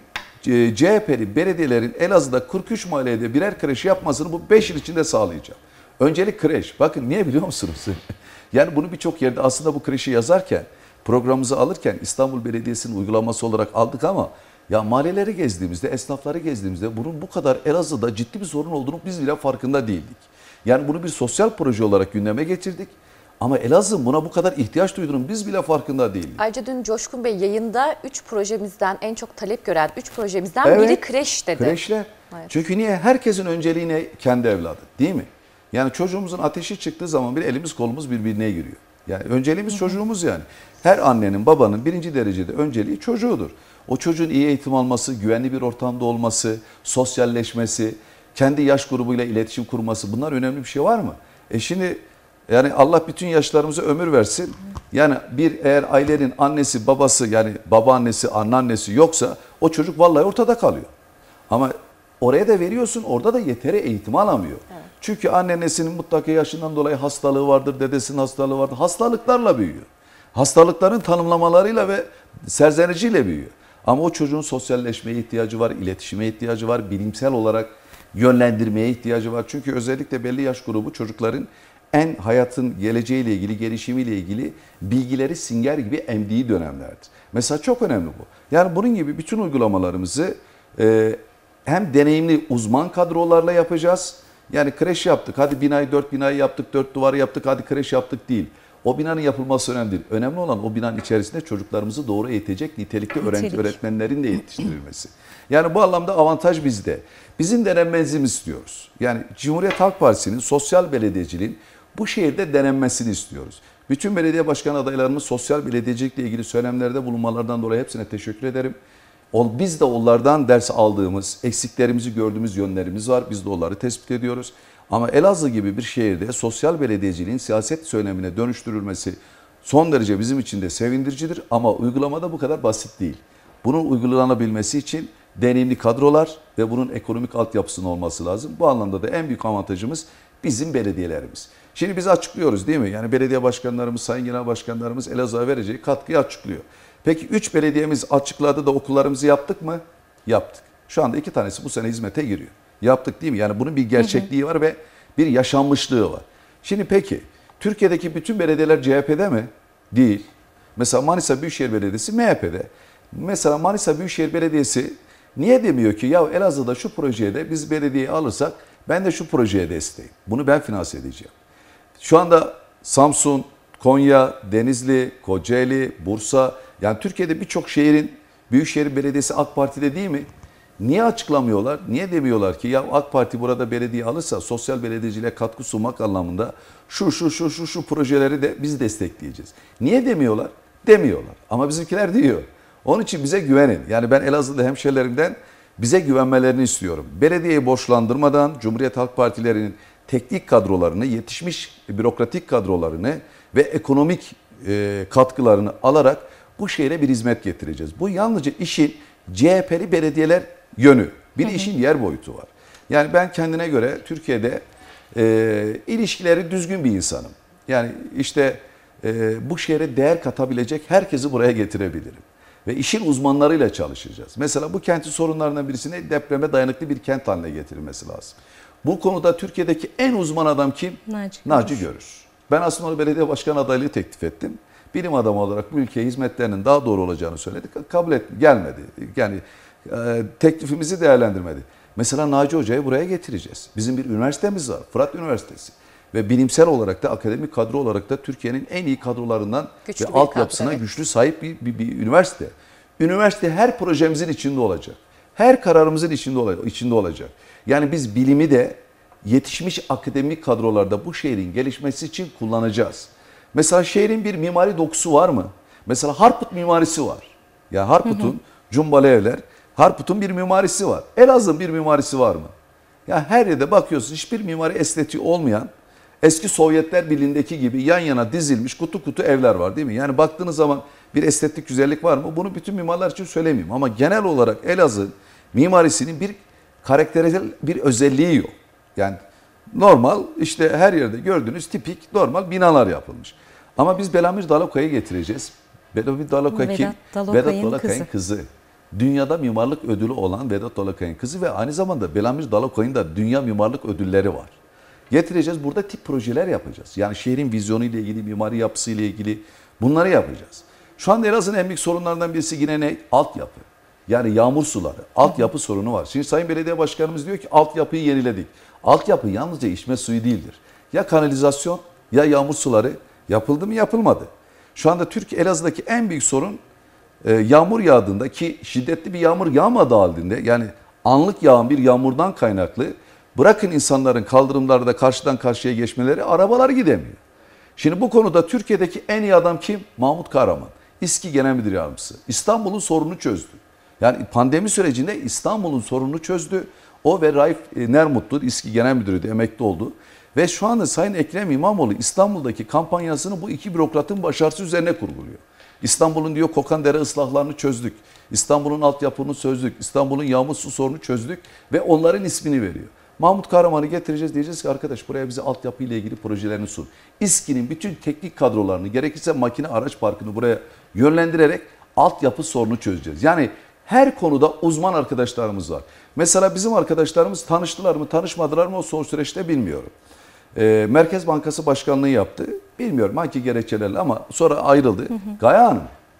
C H P'li belediyelerin Elazığ'da kırk üç mahallede birer kreş yapmasını bu beş yıl içinde sağlayacağım. Öncelik kreş. Bakın niye biliyor musunuz? Yani bunu birçok yerde aslında bu kreşi yazarken, programımızı alırken İstanbul Belediyesi'nin uygulaması olarak aldık ama ya mahalleleri gezdiğimizde, esnafları gezdiğimizde bunun bu kadar Elazığ'da ciddi bir sorun olduğunu biz bile farkında değildik. Yani bunu bir sosyal proje olarak gündeme getirdik. Ama Elazığ'ın buna bu kadar ihtiyaç duyduğunun biz bile farkında değildik. Ayrıca dün Coşkun Bey yayında üç projemizden en çok talep gören üç projemizden evet, biri kreş dedi. Kreşler. Evet. Çünkü niye? Herkesin önceliğine kendi evladı değil mi? Yani çocuğumuzun ateşi çıktığı zaman bir elimiz kolumuz birbirine giriyor. Yani önceliğimiz hı hı. çocuğumuz yani. Her annenin babanın birinci derecede önceliği çocuğudur. O çocuğun iyi eğitim alması, güvenli bir ortamda olması, sosyalleşmesi, kendi yaş grubuyla iletişim kurması bunlar önemli bir şey var mı? E şimdi yani Allah bütün yaşlarımıza ömür versin. Yani bir eğer ailenin annesi babası yani babaannesi anneannesi yoksa o çocuk vallahi ortada kalıyor. Ama oraya da veriyorsun orada da yeteri eğitim alamıyor. Evet. Çünkü anneannesinin mutlaka yaşından dolayı hastalığı vardır, dedesinin hastalığı vardır. Hastalıklarla büyüyor. Hastalıkların tanımlamalarıyla ve serzeniciyle büyüyor. Ama o çocuğun sosyalleşmeye ihtiyacı var, iletişime ihtiyacı var, bilimsel olarak yönlendirmeye ihtiyacı var. Çünkü özellikle belli yaş grubu çocukların en hayatın geleceğiyle ilgili, gelişimiyle ilgili bilgileri singer gibi emdiği dönemlerdir. Mesela çok önemli bu. Yani bunun gibi bütün uygulamalarımızı e, hem deneyimli uzman kadrolarla yapacağız. Yani kreş yaptık, hadi binayı dört binayı yaptık, dört duvarı yaptık, hadi kreş yaptık değil. O binanın yapılması önemli değil. Önemli olan o binanın içerisinde çocuklarımızı doğru eğitecek nitelikli öğrenci öğretmenlerin de yetiştirilmesi. Yani bu anlamda avantaj bizde. Bizim denenmemizi istiyoruz. Yani Cumhuriyet Halk Partisi'nin sosyal belediyeciliğin bu şehirde denenmesini istiyoruz. Bütün belediye başkan adaylarımız sosyal belediyecilikle ilgili söylemlerde bulunmalarından dolayı hepsine teşekkür ederim. Biz de onlardan ders aldığımız, eksiklerimizi gördüğümüz yönlerimiz var. Biz de onları tespit ediyoruz. Ama Elazığ gibi bir şehirde sosyal belediyeciliğin siyaset söylemine dönüştürülmesi son derece bizim için de sevindiricidir. Ama uygulamada bu kadar basit değil. Bunun uygulanabilmesi için deneyimli kadrolar ve bunun ekonomik altyapısının olması lazım. Bu anlamda da en büyük avantajımız bizim belediyelerimiz. Şimdi biz açıklıyoruz değil mi? Yani belediye başkanlarımız, sayın genel başkanlarımız Elazığ'a vereceği katkıyı açıklıyor. Peki üç belediyemiz açıkladı da okullarımızı yaptık mı? Yaptık. Şu anda iki tanesi bu sene hizmete giriyor. Yaptık değil mi? Yani bunun bir gerçekliği var ve bir yaşanmışlığı var. Şimdi peki Türkiye'deki bütün belediyeler C H P'de mi? Değil. Mesela Manisa Büyükşehir Belediyesi M H P'de. Mesela Manisa Büyükşehir Belediyesi niye demiyor ki ya Elazığ'da şu projeye de biz belediyeyi alırsak ben de şu projeye desteğim. Bunu ben finanse edeceğim. Şu anda Samsun, Konya, Denizli, Kocaeli, Bursa yani Türkiye'de birçok şehrin Büyükşehir Belediyesi AK Parti'de değil mi? Niye açıklamıyorlar? Niye demiyorlar ki ya AK Parti burada belediye alırsa sosyal belediyeciliğe katkı sunmak anlamında şu şu şu şu şu projeleri de biz destekleyeceğiz. Niye demiyorlar? Demiyorlar. Ama bizimkiler diyor. Onun için bize güvenin. Yani ben Elazığ'da hemşehrilerimden bize güvenmelerini istiyorum. Belediyeyi borçlandırmadan Cumhuriyet Halk Partilerinin teknik kadrolarını, yetişmiş bürokratik kadrolarını ve ekonomik e, katkılarını alarak bu şehre bir hizmet getireceğiz. Bu yalnızca işin C H P'li belediyeler yönü. Bir de işin yer boyutu var. Yani ben kendine göre Türkiye'de e, ilişkileri düzgün bir insanım. Yani işte e, bu şehre değer katabilecek herkesi buraya getirebilirim. Ve işin uzmanlarıyla çalışacağız. Mesela bu kentin sorunlarından birisine depreme dayanıklı bir kent haline getirilmesi lazım. Bu konuda Türkiye'deki en uzman adam kim? Naci, Naci Görür. Ben aslında ona belediye başkan adaylığı teklif ettim. Bilim adamı olarak bu ülkeye hizmetlerinin daha doğru olacağını söyledik. Kabul et, gelmedi. Yani e, teklifimizi değerlendirmedi. Mesela Naci Hoca'yı buraya getireceğiz. Bizim bir üniversitemiz var. Fırat Üniversitesi. Ve bilimsel olarak da akademik kadro olarak da Türkiye'nin en iyi kadrolarından güçlü ve altyapısına evet. güçlü sahip bir, bir, bir üniversite. Üniversite her projemizin içinde olacak. Her kararımızın içinde, içinde olacak. Yani biz bilimi de yetişmiş akademik kadrolarda bu şehrin gelişmesi için kullanacağız. Mesela şehrin bir mimari dokusu var mı? Mesela Harput mimarisi var. Ya yani Harput'un, Cumbalı Evler, Harput'un bir mimarisi var. Elazığ'ın bir mimarisi var mı? Ya yani her yerde bakıyorsun hiçbir mimari estetiği olmayan, eski Sovyetler Birliği'ndeki gibi yan yana dizilmiş kutu kutu evler var değil mi? Yani baktığınız zaman bir estetik güzellik var mı? Bunu bütün mimarlar için söylemeyeyim. Ama genel olarak Elazığ mimarisinin bir karakterisel bir özelliği yok. Yani normal işte her yerde gördüğünüz tipik normal binalar yapılmış. Ama biz Belamir Dalokay'ı getireceğiz. Belamir Dalokay kim? Vedat Dalokay'ın kızı. Dünyada mimarlık ödülü olan Vedat Dalokay'ın kızı ve aynı zamanda Belamir Dalokay'ın da dünya mimarlık ödülleri var. Getireceğiz, burada tip projeler yapacağız. Yani şehrin vizyonu ile ilgili, mimari yapısı ile ilgili bunları yapacağız. Şu anda Elazığ'ın en büyük sorunlarından birisi yine ne? Altyapı. Yani yağmur suları, altyapı sorunu var. Şimdi Sayın Belediye Başkanımız diyor ki altyapıyı yeniledik. Altyapı yalnızca içme suyu değildir. Ya kanalizasyon ya yağmur suları yapıldı mı yapılmadı. Şu anda Türkiye Elazığ'daki en büyük sorun e, yağmur yağdığında ki şiddetli bir yağmur yağmadığı halinde yani anlık yağan bir yağmurdan kaynaklı bırakın insanların kaldırımlarda karşıdan karşıya geçmeleri arabalar gidemiyor. Şimdi bu konuda Türkiye'deki en iyi adam kim? Mahmut Kahraman. İSKİ Genel Müdür Yardımcısı. İstanbul'un sorununu çözdü. Yani pandemi sürecinde İstanbul'un sorununu çözdü. O ve Raif Nermutlu, İSKİ Genel Müdürü'ydü, emekli oldu. Ve şu anda Sayın Ekrem İmamoğlu İstanbul'daki kampanyasını bu iki bürokratın başarısı üzerine kurguluyor. İstanbul'un diyor Kokandere ıslahlarını çözdük. İstanbul'un altyapını çözdük. İstanbul'un yağmur su sorunu çözdük ve onların ismini veriyor. Mahmut Kahraman'ı getireceğiz, diyeceğiz ki arkadaş buraya bize altyapı ile ilgili projelerini sun. İSKİ'nin bütün teknik kadrolarını gerekirse makine araç parkını buraya yönlendirerek altyapı sorunu çözeceğiz. Yani her konuda uzman arkadaşlarımız var. Mesela bizim arkadaşlarımız tanıştılar mı tanışmadılar mı o son süreçte bilmiyorum. Ee, Merkez Bankası Başkanlığı yaptı. Bilmiyorum hangi gerekçelerle ama sonra ayrıldı. Hı hı. Gaye Hanım,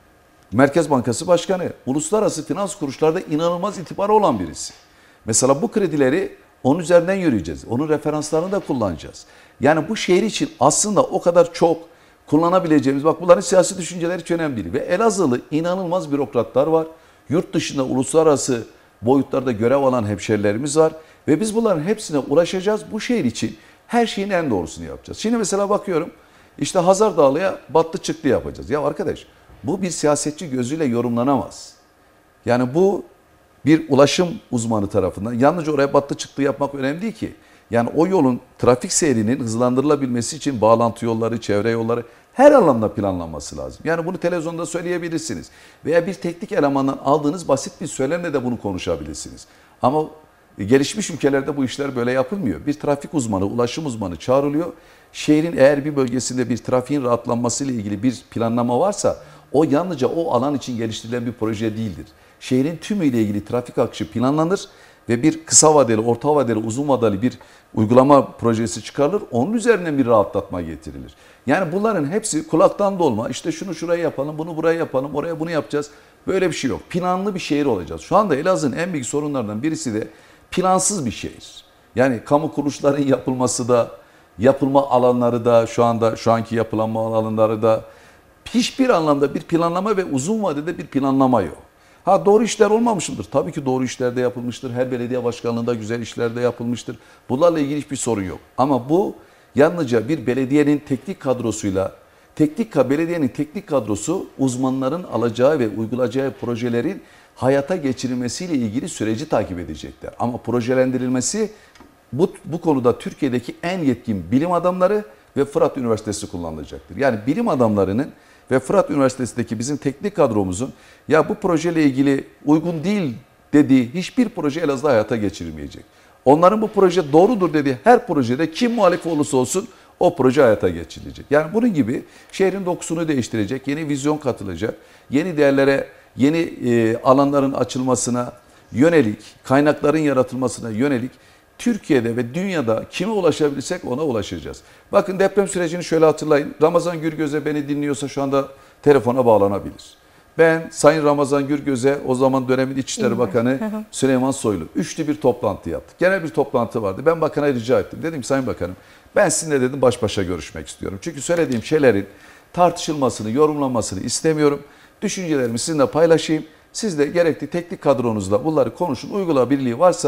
Merkez Bankası Başkanı, uluslararası finans kuruluşlarda inanılmaz itibarı olan birisi. Mesela bu kredileri onun üzerinden yürüyeceğiz. Onun referanslarını da kullanacağız. Yani bu şehir için aslında o kadar çok kullanabileceğimiz, bak bunların siyasi düşünceleri hiç önemli değil. Ve Elazığlı inanılmaz bürokratlar var. Yurt dışında uluslararası boyutlarda görev alan hemşerilerimiz var. Ve biz bunların hepsine ulaşacağız. Bu şehir için her şeyin en doğrusunu yapacağız. Şimdi mesela bakıyorum işte Hazar Dağlı'ya battı çıktı yapacağız. Ya arkadaş bu bir siyasetçi gözüyle yorumlanamaz. Yani bu bir ulaşım uzmanı tarafından yalnızca oraya battı çıktı yapmak önemli değil ki. Yani o yolun trafik seyrinin hızlandırılabilmesi için bağlantı yolları, çevre yolları her anlamda planlanması lazım. Yani bunu televizyonda söyleyebilirsiniz. Veya bir teknik elemandan aldığınız basit bir söylemle de bunu konuşabilirsiniz. Ama gelişmiş ülkelerde bu işler böyle yapılmıyor. Bir trafik uzmanı, ulaşım uzmanı çağrılıyor. Şehrin eğer bir bölgesinde bir trafiğin rahatlanması ile ilgili bir planlama varsa o yalnızca o alan için geliştirilen bir proje değildir. Şehrin tümüyle ilgili trafik akışı planlanır ve bir kısa vadeli, orta vadeli, uzun vadeli bir uygulama projesi çıkarılır. Onun üzerine bir rahatlatma getirilir. Yani bunların hepsi kulaktan dolma. İşte şunu şuraya yapalım, bunu buraya yapalım, oraya bunu yapacağız. Böyle bir şey yok. Planlı bir şehir olacağız. Şu anda Elazığ'ın en büyük sorunlarından birisi de plansız bir şehir. Yani kamu kuruluşların yapılması da, yapılma alanları da, şu anda şu anki yapılanma alanları da hiçbir anlamda bir planlama ve uzun vadede bir planlama yok. Ha doğru işler olmamış mıdır? Tabii ki doğru işlerde yapılmıştır. Her belediye başkanlığında güzel işlerde yapılmıştır. Bunlarla ilgili hiçbir sorun yok. Ama bu yalnızca bir belediyenin teknik kadrosuyla, teknik belediyenin teknik kadrosu uzmanların alacağı ve uygulayacağı projelerin hayata geçirilmesiyle ilgili süreci takip edecekler. Ama projelendirilmesi bu, bu konuda Türkiye'deki en yetkin bilim adamları ve Fırat Üniversitesi kullanılacaktır. Yani bilim adamlarının ve Fırat Üniversitesi'ndeki bizim teknik kadromuzun ya bu projeyle ilgili uygun değil dediği hiçbir proje Elazığ'da hayata geçirilmeyecek. Onların bu proje doğrudur dediği her projede kim muhalif olursa olsun o proje hayata geçirilecek. Yani bunun gibi şehrin dokusunu değiştirecek, yeni vizyon katılacak, yeni değerlere, yeni e, alanların açılmasına yönelik, kaynakların yaratılmasına yönelik Türkiye'de ve dünyada kime ulaşabilirsek ona ulaşacağız. Bakın deprem sürecini şöyle hatırlayın. Ramazan Gürgöz'e beni dinliyorsa şu anda telefona bağlanabilir. Ben Sayın Ramazan Gürgöz'e o zaman dönemin İçişleri Bakanı Süleyman Soylu üçlü bir toplantı yaptık. Genel bir toplantı vardı. Ben bakana rica ettim. Dedim ki Sayın Bakanım ben sizinle dedim baş başa görüşmek istiyorum. Çünkü söylediğim şeylerin tartışılmasını, yorumlanmasını istemiyorum. Düşüncelerimi sizinle paylaşayım. Siz de gerekli teknik kadronuzla bunları konuşun. Uygulayabilirliği varsa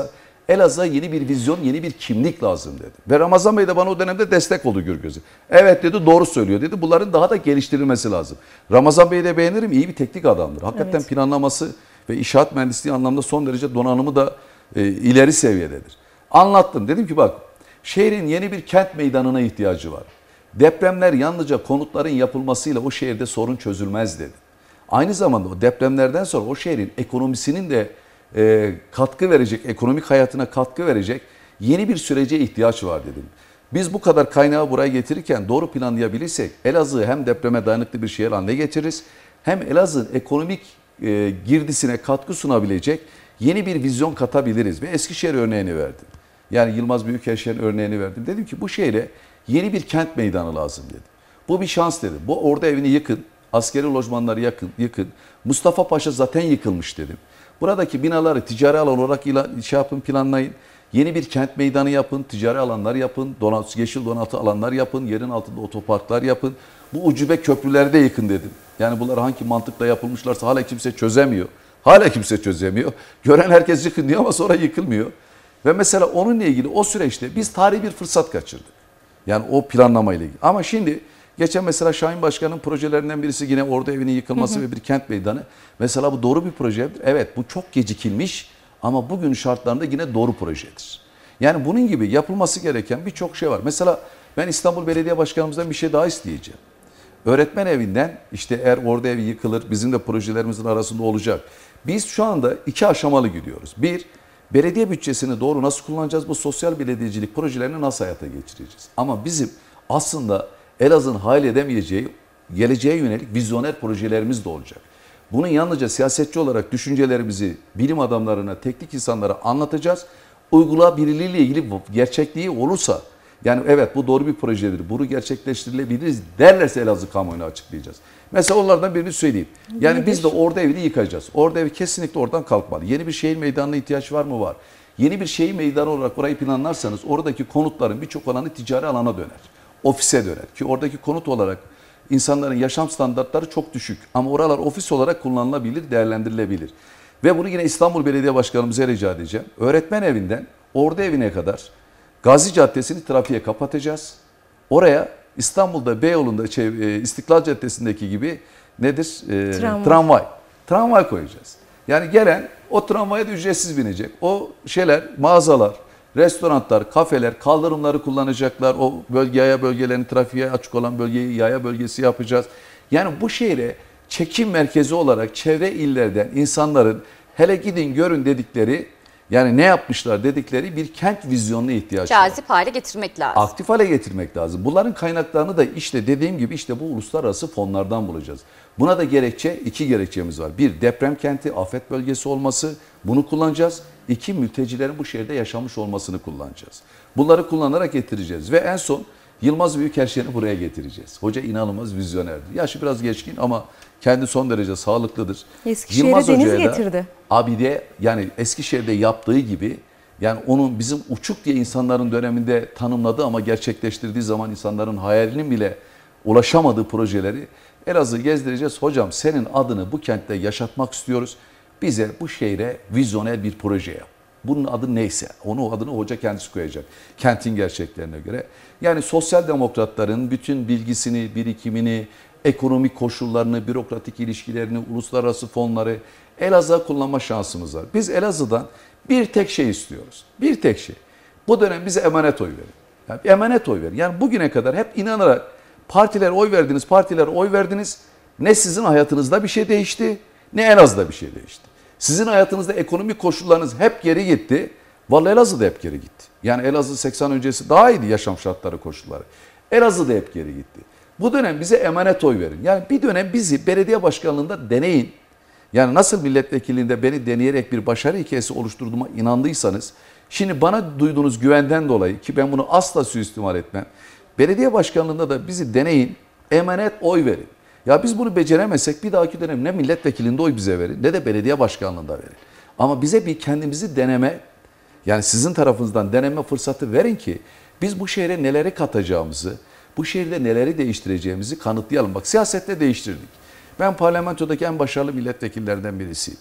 Elazığ'a yeni bir vizyon, yeni bir kimlik lazım dedi. Ve Ramazan Bey de bana o dönemde destek oldu Gürgöz'e. Evet dedi, doğru söylüyor dedi. Bunların daha da geliştirilmesi lazım. Ramazan Bey'i de beğenirim, iyi bir teknik adamdır. Hakikaten evet. Planlaması ve inşaat mühendisliği anlamda son derece donanımı da e, ileri seviyededir. Anlattım, dedim ki bak, şehrin yeni bir kent meydanına ihtiyacı var. Depremler yalnızca konutların yapılmasıyla o şehirde sorun çözülmez dedi. Aynı zamanda o depremlerden sonra o şehrin ekonomisinin de e, katkı verecek, ekonomik hayatına katkı verecek yeni bir sürece ihtiyaç var dedim. Biz bu kadar kaynağı buraya getirirken doğru planlayabilirsek Elazığ'ı hem depreme dayanıklı bir şehir haline getiririz, hem Elazığ'ın ekonomik e, girdisine katkı sunabilecek yeni bir vizyon katabiliriz. Ve Eskişehir örneğini verdim. Yani Yılmaz Büyükelçilerin örneğini verdim. Dedim ki bu şehre yeni bir kent meydanı lazım dedim. Bu bir şans dedim. Bu orada evini yıkın, askeri lojmanları yakın, yıkın. Mustafa Paşa zaten yıkılmış dedim. Buradaki binaları ticari alan olarak şey yapın, planlayın. Yeni bir kent meydanı yapın, ticari alanlar yapın, donat, yeşil donatı alanlar yapın, yerin altında otoparklar yapın. Bu ucube köprüleri de yıkın dedim. Yani bunlar hangi mantıkla yapılmışlarsa hala kimse çözemiyor. Hala kimse çözemiyor. Gören herkes yıkın diyor ama sonra yıkılmıyor. Ve mesela onunla ilgili o süreçte biz tarihi bir fırsat kaçırdık. Yani o planlamayla ilgili. Ama şimdi geçen mesela Şahin Başkan'ın projelerinden birisi yine orada evinin yıkılması hı hı. ve bir kent meydanı. Mesela bu doğru bir projedir. Evet, bu çok gecikilmiş ama bugün şartlarında yine doğru projedir. Yani bunun gibi yapılması gereken birçok şey var. Mesela ben İstanbul Belediye Başkanımızdan bir şey daha isteyeceğim. Öğretmen evinden, işte eğer orada ev yıkılır, bizim de projelerimizin arasında olacak. Biz şu anda iki aşamalı gidiyoruz. Bir, belediye bütçesini doğru nasıl kullanacağız? Bu sosyal belediyecilik projelerini nasıl hayata geçireceğiz? Ama bizim aslında Elazığ'ın hayal edemeyeceği, geleceğe yönelik vizyoner projelerimiz de olacak. Bunun yalnızca siyasetçi olarak düşüncelerimizi bilim adamlarına, teknik insanlara anlatacağız. Uygulayabilirliğiyle ilgili gerçekliği olursa, yani evet bu doğru bir projedir, bunu gerçekleştirilebiliriz derlerse Elazığ kamuoyuna açıklayacağız. Mesela onlardan birini söyleyeyim. Yani Nedir? Biz de orada evini yıkacağız. Orada evi kesinlikle oradan kalkmalı. Yeni bir şehir meydanına ihtiyaç var mı? Var. Yeni bir şehir meydanı olarak orayı planlarsanız oradaki konutların birçok alanı ticari alana döner. Ofise döner. Ki oradaki konut olarak insanların yaşam standartları çok düşük. Ama oralar ofis olarak kullanılabilir, değerlendirilebilir. Ve bunu yine İstanbul Belediye Başkanımıza rica edeceğim. Öğretmen evinden orada evine kadar Gazi Caddesi'ni trafiğe kapatacağız. Oraya İstanbul'da Beyoğlu'nda İstiklal Caddesi'ndeki gibi nedir? E, tramvay. tramvay. Tramvay koyacağız. Yani gelen o tramvaya da ücretsiz binecek. O şeyler, mağazalar, restoranlar, kafeler, kaldırımları kullanacaklar. O bölge yaya bölgelerini, trafiğe açık olan bölgeyi yaya bölgesi yapacağız. Yani bu şehre çekim merkezi olarak çevre illerden insanların hele gidin görün dedikleri, yani ne yapmışlar dedikleri bir kent vizyonuna ihtiyaç var. Cazip hale getirmek lazım. Aktif hale getirmek lazım. Bunların kaynaklarını da işte dediğim gibi işte bu uluslararası fonlardan bulacağız. Buna da gerekçe, iki gerekçemiz var. Bir, deprem kenti, afet bölgesi olması, bunu kullanacağız. İki, mültecilerin bu şehirde yaşamış olmasını kullanacağız. Bunları kullanarak getireceğiz. Ve en son Yılmaz Büyükelçilerini buraya getireceğiz. Hoca inanılmaz vizyonerdir. Yaşı biraz geçkin ama kendi son derece sağlıklıdır. Eskişehir'e Yılmaz deniz Hoca'ya da getirdi. abide, yani Eskişehir'de yaptığı gibi, yani onun bizim uçuk diye insanların döneminde tanımladığı ama gerçekleştirdiği zaman insanların hayalinin bile ulaşamadığı projeleri Elazığ'ı gezdireceğiz. Hocam senin adını bu kentte yaşatmak istiyoruz. Bize bu şehre vizyoner bir proje yap. Bunun adı neyse onu adını hoca kendisi koyacak. Kentin gerçeklerine göre. Yani sosyal demokratların bütün bilgisini, birikimini, ekonomik koşullarını, bürokratik ilişkilerini, uluslararası fonları Elazığ'a kullanma şansımız var. Biz Elazığ'dan bir tek şey istiyoruz. Bir tek şey. Bu dönem bize emanet oy verin. Yani emanet oy verin. Yani bugüne kadar hep inanarak partilere oy verdiniz, partilere oy verdiniz. Ne sizin hayatınızda bir şey değişti, ne Elazığ'da bir şey değişti. Sizin hayatınızda ekonomik koşullarınız hep geri gitti. Vallahi Elazığ'da hep geri gitti. Yani Elazığ seksen öncesi daha iyiydi yaşam şartları, koşulları. Elazığ'da hep geri gitti. Bu dönem bize emanet oy verin. Yani bir dönem bizi belediye başkanlığında deneyin. Yani nasıl milletvekilliğinde beni deneyerek bir başarı hikayesi oluşturduğuma inandıysanız, şimdi bana duyduğunuz güvenden dolayı, ki ben bunu asla suistimal etmem, belediye başkanlığında da bizi deneyin, emanet oy verin. Ya biz bunu beceremezsek bir dahaki dönem ne milletvekilinde oy bize verin ne de belediye başkanlığında verin. Ama bize bir kendimizi deneme, yani sizin tarafınızdan deneme fırsatı verin ki biz bu şehre neleri katacağımızı, bu şehirde neleri değiştireceğimizi kanıtlayalım. Bak siyasette değiştirdik. Ben parlamentodaki en başarılı milletvekillerinden birisiyim.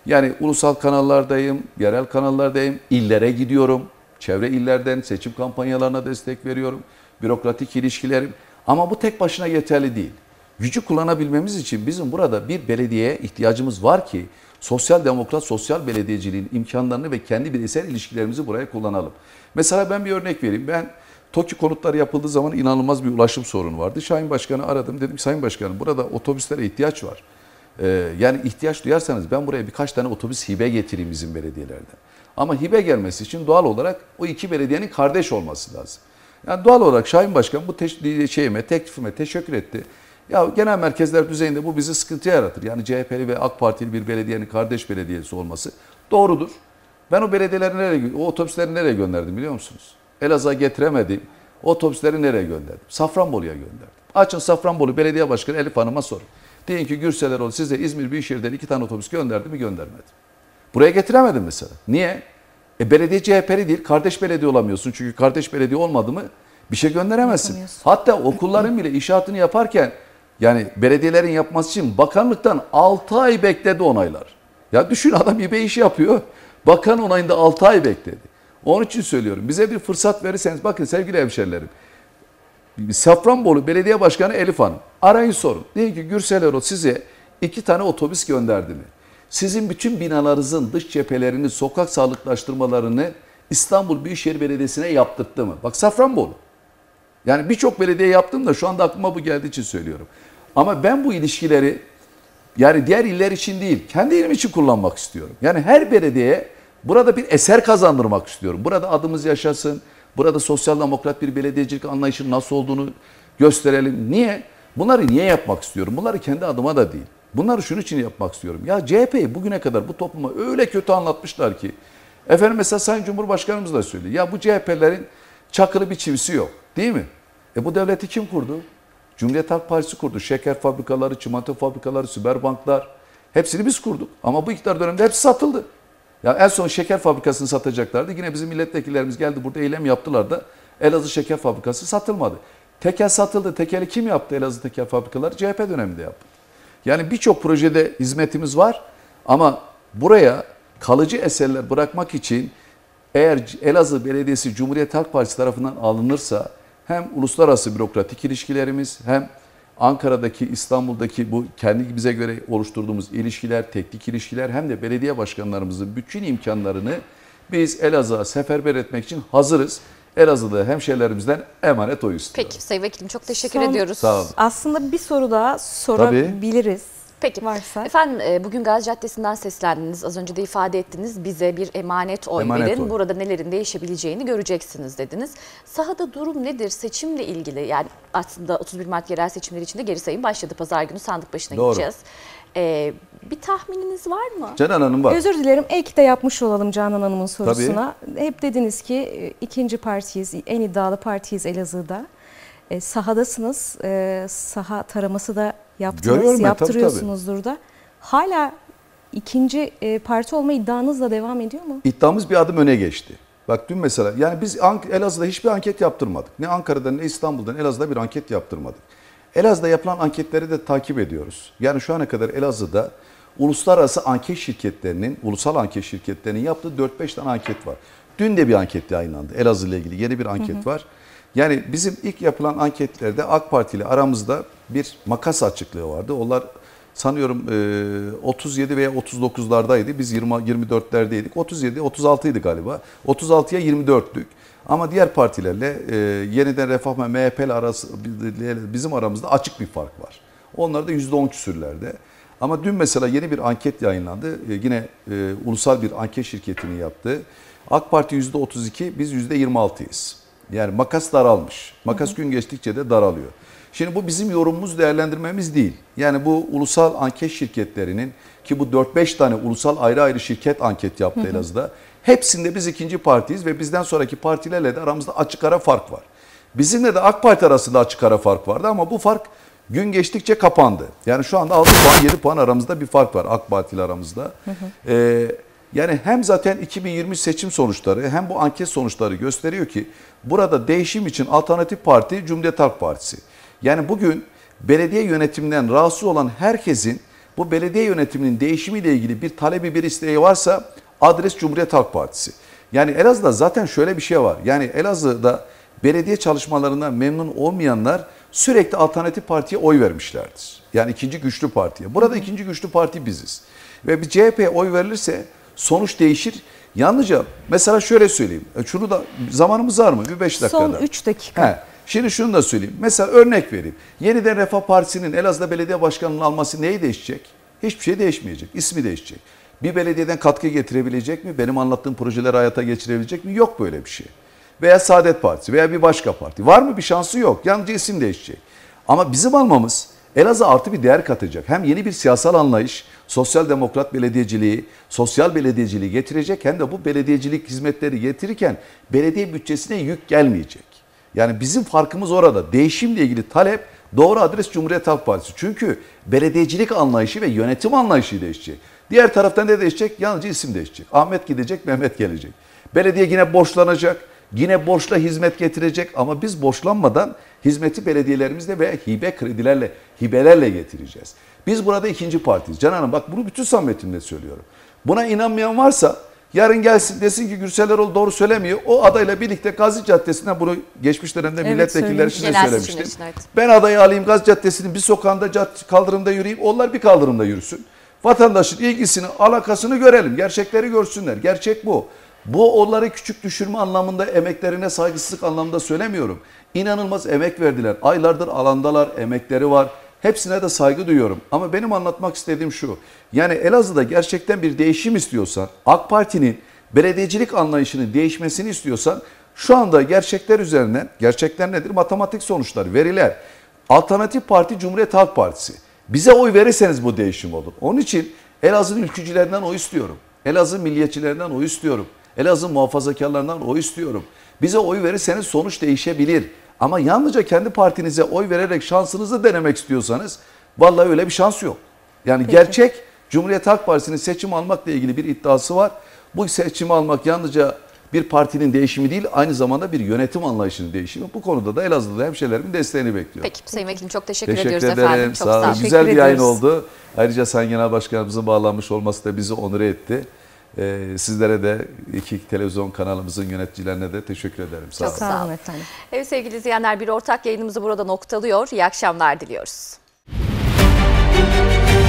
Yani ulusal kanallardayım, yerel kanallardayım, illere gidiyorum. Çevre illerden seçim kampanyalarına destek veriyorum. Bürokratik ilişkilerim. Ama bu tek başına yeterli değil. Gücü kullanabilmemiz için bizim burada bir belediyeye ihtiyacımız var ki sosyal demokrat, sosyal belediyeciliğin imkanlarını ve kendi bireysel ilişkilerimizi buraya kullanalım. Mesela ben bir örnek vereyim. Ben TOKİ konutları yapıldığı zaman inanılmaz bir ulaşım sorunu vardı. Şahin Başkan'ı aradım. Dedim Sayın Başkanım burada otobüslere ihtiyaç var. Ee, yani ihtiyaç duyarsanız ben buraya birkaç tane otobüs hibe getireyim bizim belediyelerden. Ama hibe gelmesi için doğal olarak o iki belediyenin kardeş olması lazım. Yani doğal olarak Şahin Başkan bu te- şeyime, teklifime teşekkür etti. Ya genel merkezler düzeyinde bu bizi sıkıntıya yaratır. Yani C H P'li ve AK Partili bir belediyenin kardeş belediyesi olması doğrudur. Ben o belediyeleri nereye, o otobüsleri nereye gönderdim biliyor musunuz? Elazığ'a getiremedim. O otobüsleri nereye gönderdim? Safranbolu'ya gönderdim. Açın Safranbolu Belediye Başkanı Elif Hanım'a sorun. Deyin ki Gürseleroğlu size İzmir Büyükşehir'den iki tane otobüs gönderdi mi göndermedi. Buraya getiremedim mesela. Niye? E belediye C H P'li değil, kardeş belediye olamıyorsun. Çünkü kardeş belediye olmadı mı bir şey gönderemezsin. Hatta okulların bile inşaatını yaparken yani belediyelerin yapması için bakanlıktan altı ay bekledi onaylar. Ya düşün adam bir işi yapıyor. Bakan onayında altı ay bekledi. Onun için söylüyorum. Bize bir fırsat verirseniz bakın sevgili hemşerilerim. Safranbolu Belediye Başkanı Elif Hanım arayın sorun. Deyin ki Gürseleroğlu size iki tane otobüs gönderdi mi? Sizin bütün binalarınızın dış cephelerini, sokak sağlıklaştırmalarını İstanbul Büyükşehir Belediyesi'ne yaptırttı mı? Bak Safranbolu. Yani birçok belediye yaptım da şu anda aklıma bu geldiği için söylüyorum. Ama ben bu ilişkileri yani diğer iller için değil, kendi ilim için kullanmak istiyorum. Yani her belediyeye burada bir eser kazandırmak istiyorum. Burada adımız yaşasın, burada sosyal demokrat bir belediyecilik anlayışının nasıl olduğunu gösterelim. Niye? Bunları niye yapmak istiyorum? Bunları kendi adıma da değil. Bunları şunun için yapmak istiyorum. Ya C H P'yi bugüne kadar bu topluma öyle kötü anlatmışlar ki. Efendim mesela Sayın Cumhurbaşkanımız da söylüyor. Ya bu C H P'lerin çakılı bir çivisi yok. Değil mi? E bu devleti kim kurdu? Cumhuriyet Halk Partisi kurdu. Şeker fabrikaları, çimento fabrikaları, süperbanklar hepsini biz kurduk. Ama bu iktidar döneminde hepsi satıldı. Ya en son şeker fabrikasını satacaklardı. Yine bizim milletvekillerimiz geldi burada eylem yaptılar da Elazığ Şeker Fabrikası satılmadı. Tekel satıldı. Tekeli kim yaptı Elazığ Tekel Fabrikaları? C H P döneminde yaptı. Yani birçok projede hizmetimiz var ama buraya kalıcı eserler bırakmak için eğer Elazığ Belediyesi Cumhuriyet Halk Partisi tarafından alınırsa hem uluslararası bürokratik ilişkilerimiz hem Ankara'daki, İstanbul'daki bu kendi bize göre oluşturduğumuz ilişkiler, teknik ilişkiler hem de belediye başkanlarımızın bütün imkanlarını biz Elazığ'a seferber etmek için hazırız. Elazığ'da hemşehrilerimizden emanet o istiyor. Peki Sayın Vekilim çok teşekkür Son, ediyoruz. Sağ olun. Aslında bir soru daha sorabiliriz. Peki. Varsa. Efendim bugün Gazi Caddesi'nden seslendiniz. Az önce de ifade ettiniz. Bize bir emanet oy Emanet verin. oy. Burada nelerin değişebileceğini göreceksiniz dediniz. Sahada durum nedir? Seçimle ilgili yani aslında otuz bir Mart yerel seçimleri için de geri sayım başladı. Pazar günü sandık başına Doğru. gideceğiz. Ee, bir tahmininiz var mı? Canan Hanım var. Özür dilerim ek de yapmış olalım Canan Hanım'ın sorusuna. Tabii. Hep dediniz ki ikinci partiyiz, en iddialı partiyiz Elazığ'da. E, sahadasınız, e, saha taraması da yaptınız, Görüyorum ben, yaptırıyorsunuzdur tabii, tabii. da. Hala ikinci e, parti olma iddianızla devam ediyor mu? İddiamız bir adım öne geçti. Bak dün mesela yani biz Elazığ'da hiçbir anket yaptırmadık. Ne Ankara'dan ne İstanbul'dan Elazığ'da bir anket yaptırmadık. Elazığ'da yapılan anketleri de takip ediyoruz. Yani şu ana kadar Elazığ'da uluslararası anket şirketlerinin, ulusal anket şirketlerinin yaptığı dört beş tane anket var. Dün de bir anket yayınlandı. Elazığ ile ilgili yeni bir anket hı hı. var. Yani bizim ilk yapılan anketlerde AK Parti ile aramızda bir makas açıklığı vardı. Onlar sanıyorum otuz yedi veya otuz dokuzlardaydı. Biz yirmi dörtlerdeydik. otuz yedi, otuz altıydı galiba. otuz altıya yirmi dörtlük. Ama diğer partilerle e, yeniden Refah ve M H P ile arası, bizim aramızda açık bir fark var. Onlar da yüzde on küsürlerde. Ama dün mesela yeni bir anket yayınlandı. E, yine e, ulusal bir anket şirketinin yaptığı. AK Parti yüzde otuz iki, biz yüzde yirmi altıyız. Yani makas daralmış. Makas hı hı. gün geçtikçe de daralıyor. Şimdi bu bizim yorumumuz, değerlendirmemiz değil. Yani bu ulusal anket şirketlerinin ki bu dört beş tane ulusal ayrı ayrı şirket anket yaptı hı hı. Elazığ'da. Hepsinde biz ikinci partiyiz ve bizden sonraki partilerle de aramızda açık ara fark var. Bizimle de AK Parti arasında açık ara fark vardı ama bu fark gün geçtikçe kapandı. Yani şu anda altı puan yedi puan aramızda bir fark var AK Parti ile aramızda. Hı hı. Ee, yani hem zaten iki bin yirmi seçim sonuçları hem bu anket sonuçları gösteriyor ki burada değişim için alternatif parti Cumhuriyet Halk Partisi. Yani bugün belediye yönetiminden rahatsız olan herkesin bu belediye yönetiminin değişimiyle ilgili bir talebi, bir isteği varsa adres Cumhuriyet Halk Partisi. Yani Elazığ'da zaten şöyle bir şey var. Yani Elazığ'da belediye çalışmalarından memnun olmayanlar sürekli alternatif partiye oy vermişlerdir. Yani ikinci güçlü partiye. Burada ikinci güçlü parti biziz. Ve bir C H P'ye oy verilirse sonuç değişir. Yalnızca mesela şöyle söyleyeyim. Şunu da zamanımız var mı? Bir beş dakikada. Son üç dakika. He. Şimdi şunu da söyleyeyim. Mesela örnek vereyim. Yeniden Refah Partisi'nin Elazığ'da belediye başkanlığının alması neyi değişecek? Hiçbir şey değişmeyecek. İsmi değişecek. Bir belediyeden katkı getirebilecek mi? Benim anlattığım projeleri hayata geçirebilecek mi? Yok böyle bir şey. Veya Saadet Partisi veya bir başka parti. Var mı? Bir şansı yok. Yalnızca isim değişecek. Ama bizim almamız Elazığ artı bir değer katacak. Hem yeni bir siyasal anlayış, sosyal demokrat belediyeciliği, sosyal belediyeciliği getirecek, hem de bu belediyecilik hizmetleri getirirken belediye bütçesine yük gelmeyecek. Yani bizim farkımız orada. Değişimle ilgili talep doğru adres Cumhuriyet Halk Partisi. Çünkü belediyecilik anlayışı ve yönetim anlayışı değişecek. Diğer taraftan ne değişecek? Yalnızca isim değişecek. Ahmet gidecek, Mehmet gelecek. Belediye yine borçlanacak. Yine borçla hizmet getirecek ama biz borçlanmadan hizmeti belediyelerimizle veya hibe kredilerle, hibelerle getireceğiz. Biz burada ikinci partiyiz. Can Hanım bak bunu bütün samimiyetimle söylüyorum. Buna inanmayan varsa yarın gelsin desin ki Gürsel Erol doğru söylemiyor. O adayla birlikte Gazi Caddesi'ne, bunu geçmiş dönemde Evet, milletvekilleri için de Genel söylemiştim. seçimler için, evet. Ben adayı alayım, Gazi Caddesi'nin bir sokağında kaldırımda yürüyeyim. Onlar bir kaldırımda yürüsün. Vatandaşın ilgisini, alakasını görelim. Gerçekleri görsünler. Gerçek bu. Bu onları küçük düşürme anlamında, emeklerine saygısızlık anlamında söylemiyorum. İnanılmaz emek verdiler. Aylardır alandalar, emekleri var. Hepsine de saygı duyuyorum. Ama benim anlatmak istediğim şu. Yani Elazığ'da gerçekten bir değişim istiyorsan, AK Parti'nin belediyecilik anlayışının değişmesini istiyorsan, şu anda gerçekler üzerinden, gerçekler nedir? Matematik sonuçları, veriler. Alternatif Parti Cumhuriyet Halk Partisi. Bize oy verirseniz bu değişim olur. Onun için Elazığ'ın ülkücülerinden oy istiyorum. Elazığ milliyetçilerinden oy istiyorum. Elazığ muhafazakarlarından oy istiyorum. Bize oy verirseniz sonuç değişebilir. Ama yalnızca kendi partinize oy vererek şansınızı denemek istiyorsanız vallahi öyle bir şans yok. Yani Peki. Gerçek Cumhuriyet Halk Partisi'nin seçim almakla ilgili bir iddiası var. Bu seçimi almak yalnızca bir partinin değişimi değil, aynı zamanda bir yönetim anlayışının değişimi. Bu konuda da Elazığ'da hemşehrilerimin desteğini bekliyorum. Peki Sayın Vekilim çok teşekkür, Teşekkür ediyoruz ederim. efendim. Çok Sağ olun. sağ olun. Teşekkür Güzel bir yayın ediyoruz. oldu. Ayrıca Sayın Genel Başkanımızın bağlanmış olması da bizi onur etti. Ee, sizlere de iki televizyon kanalımızın yöneticilerine de teşekkür ederim. Sağ Çok olun. sağ Sağ olun. olun efendim. Evet sevgili izleyenler, bir ortak yayınımızı burada noktalıyor. İyi akşamlar diliyoruz.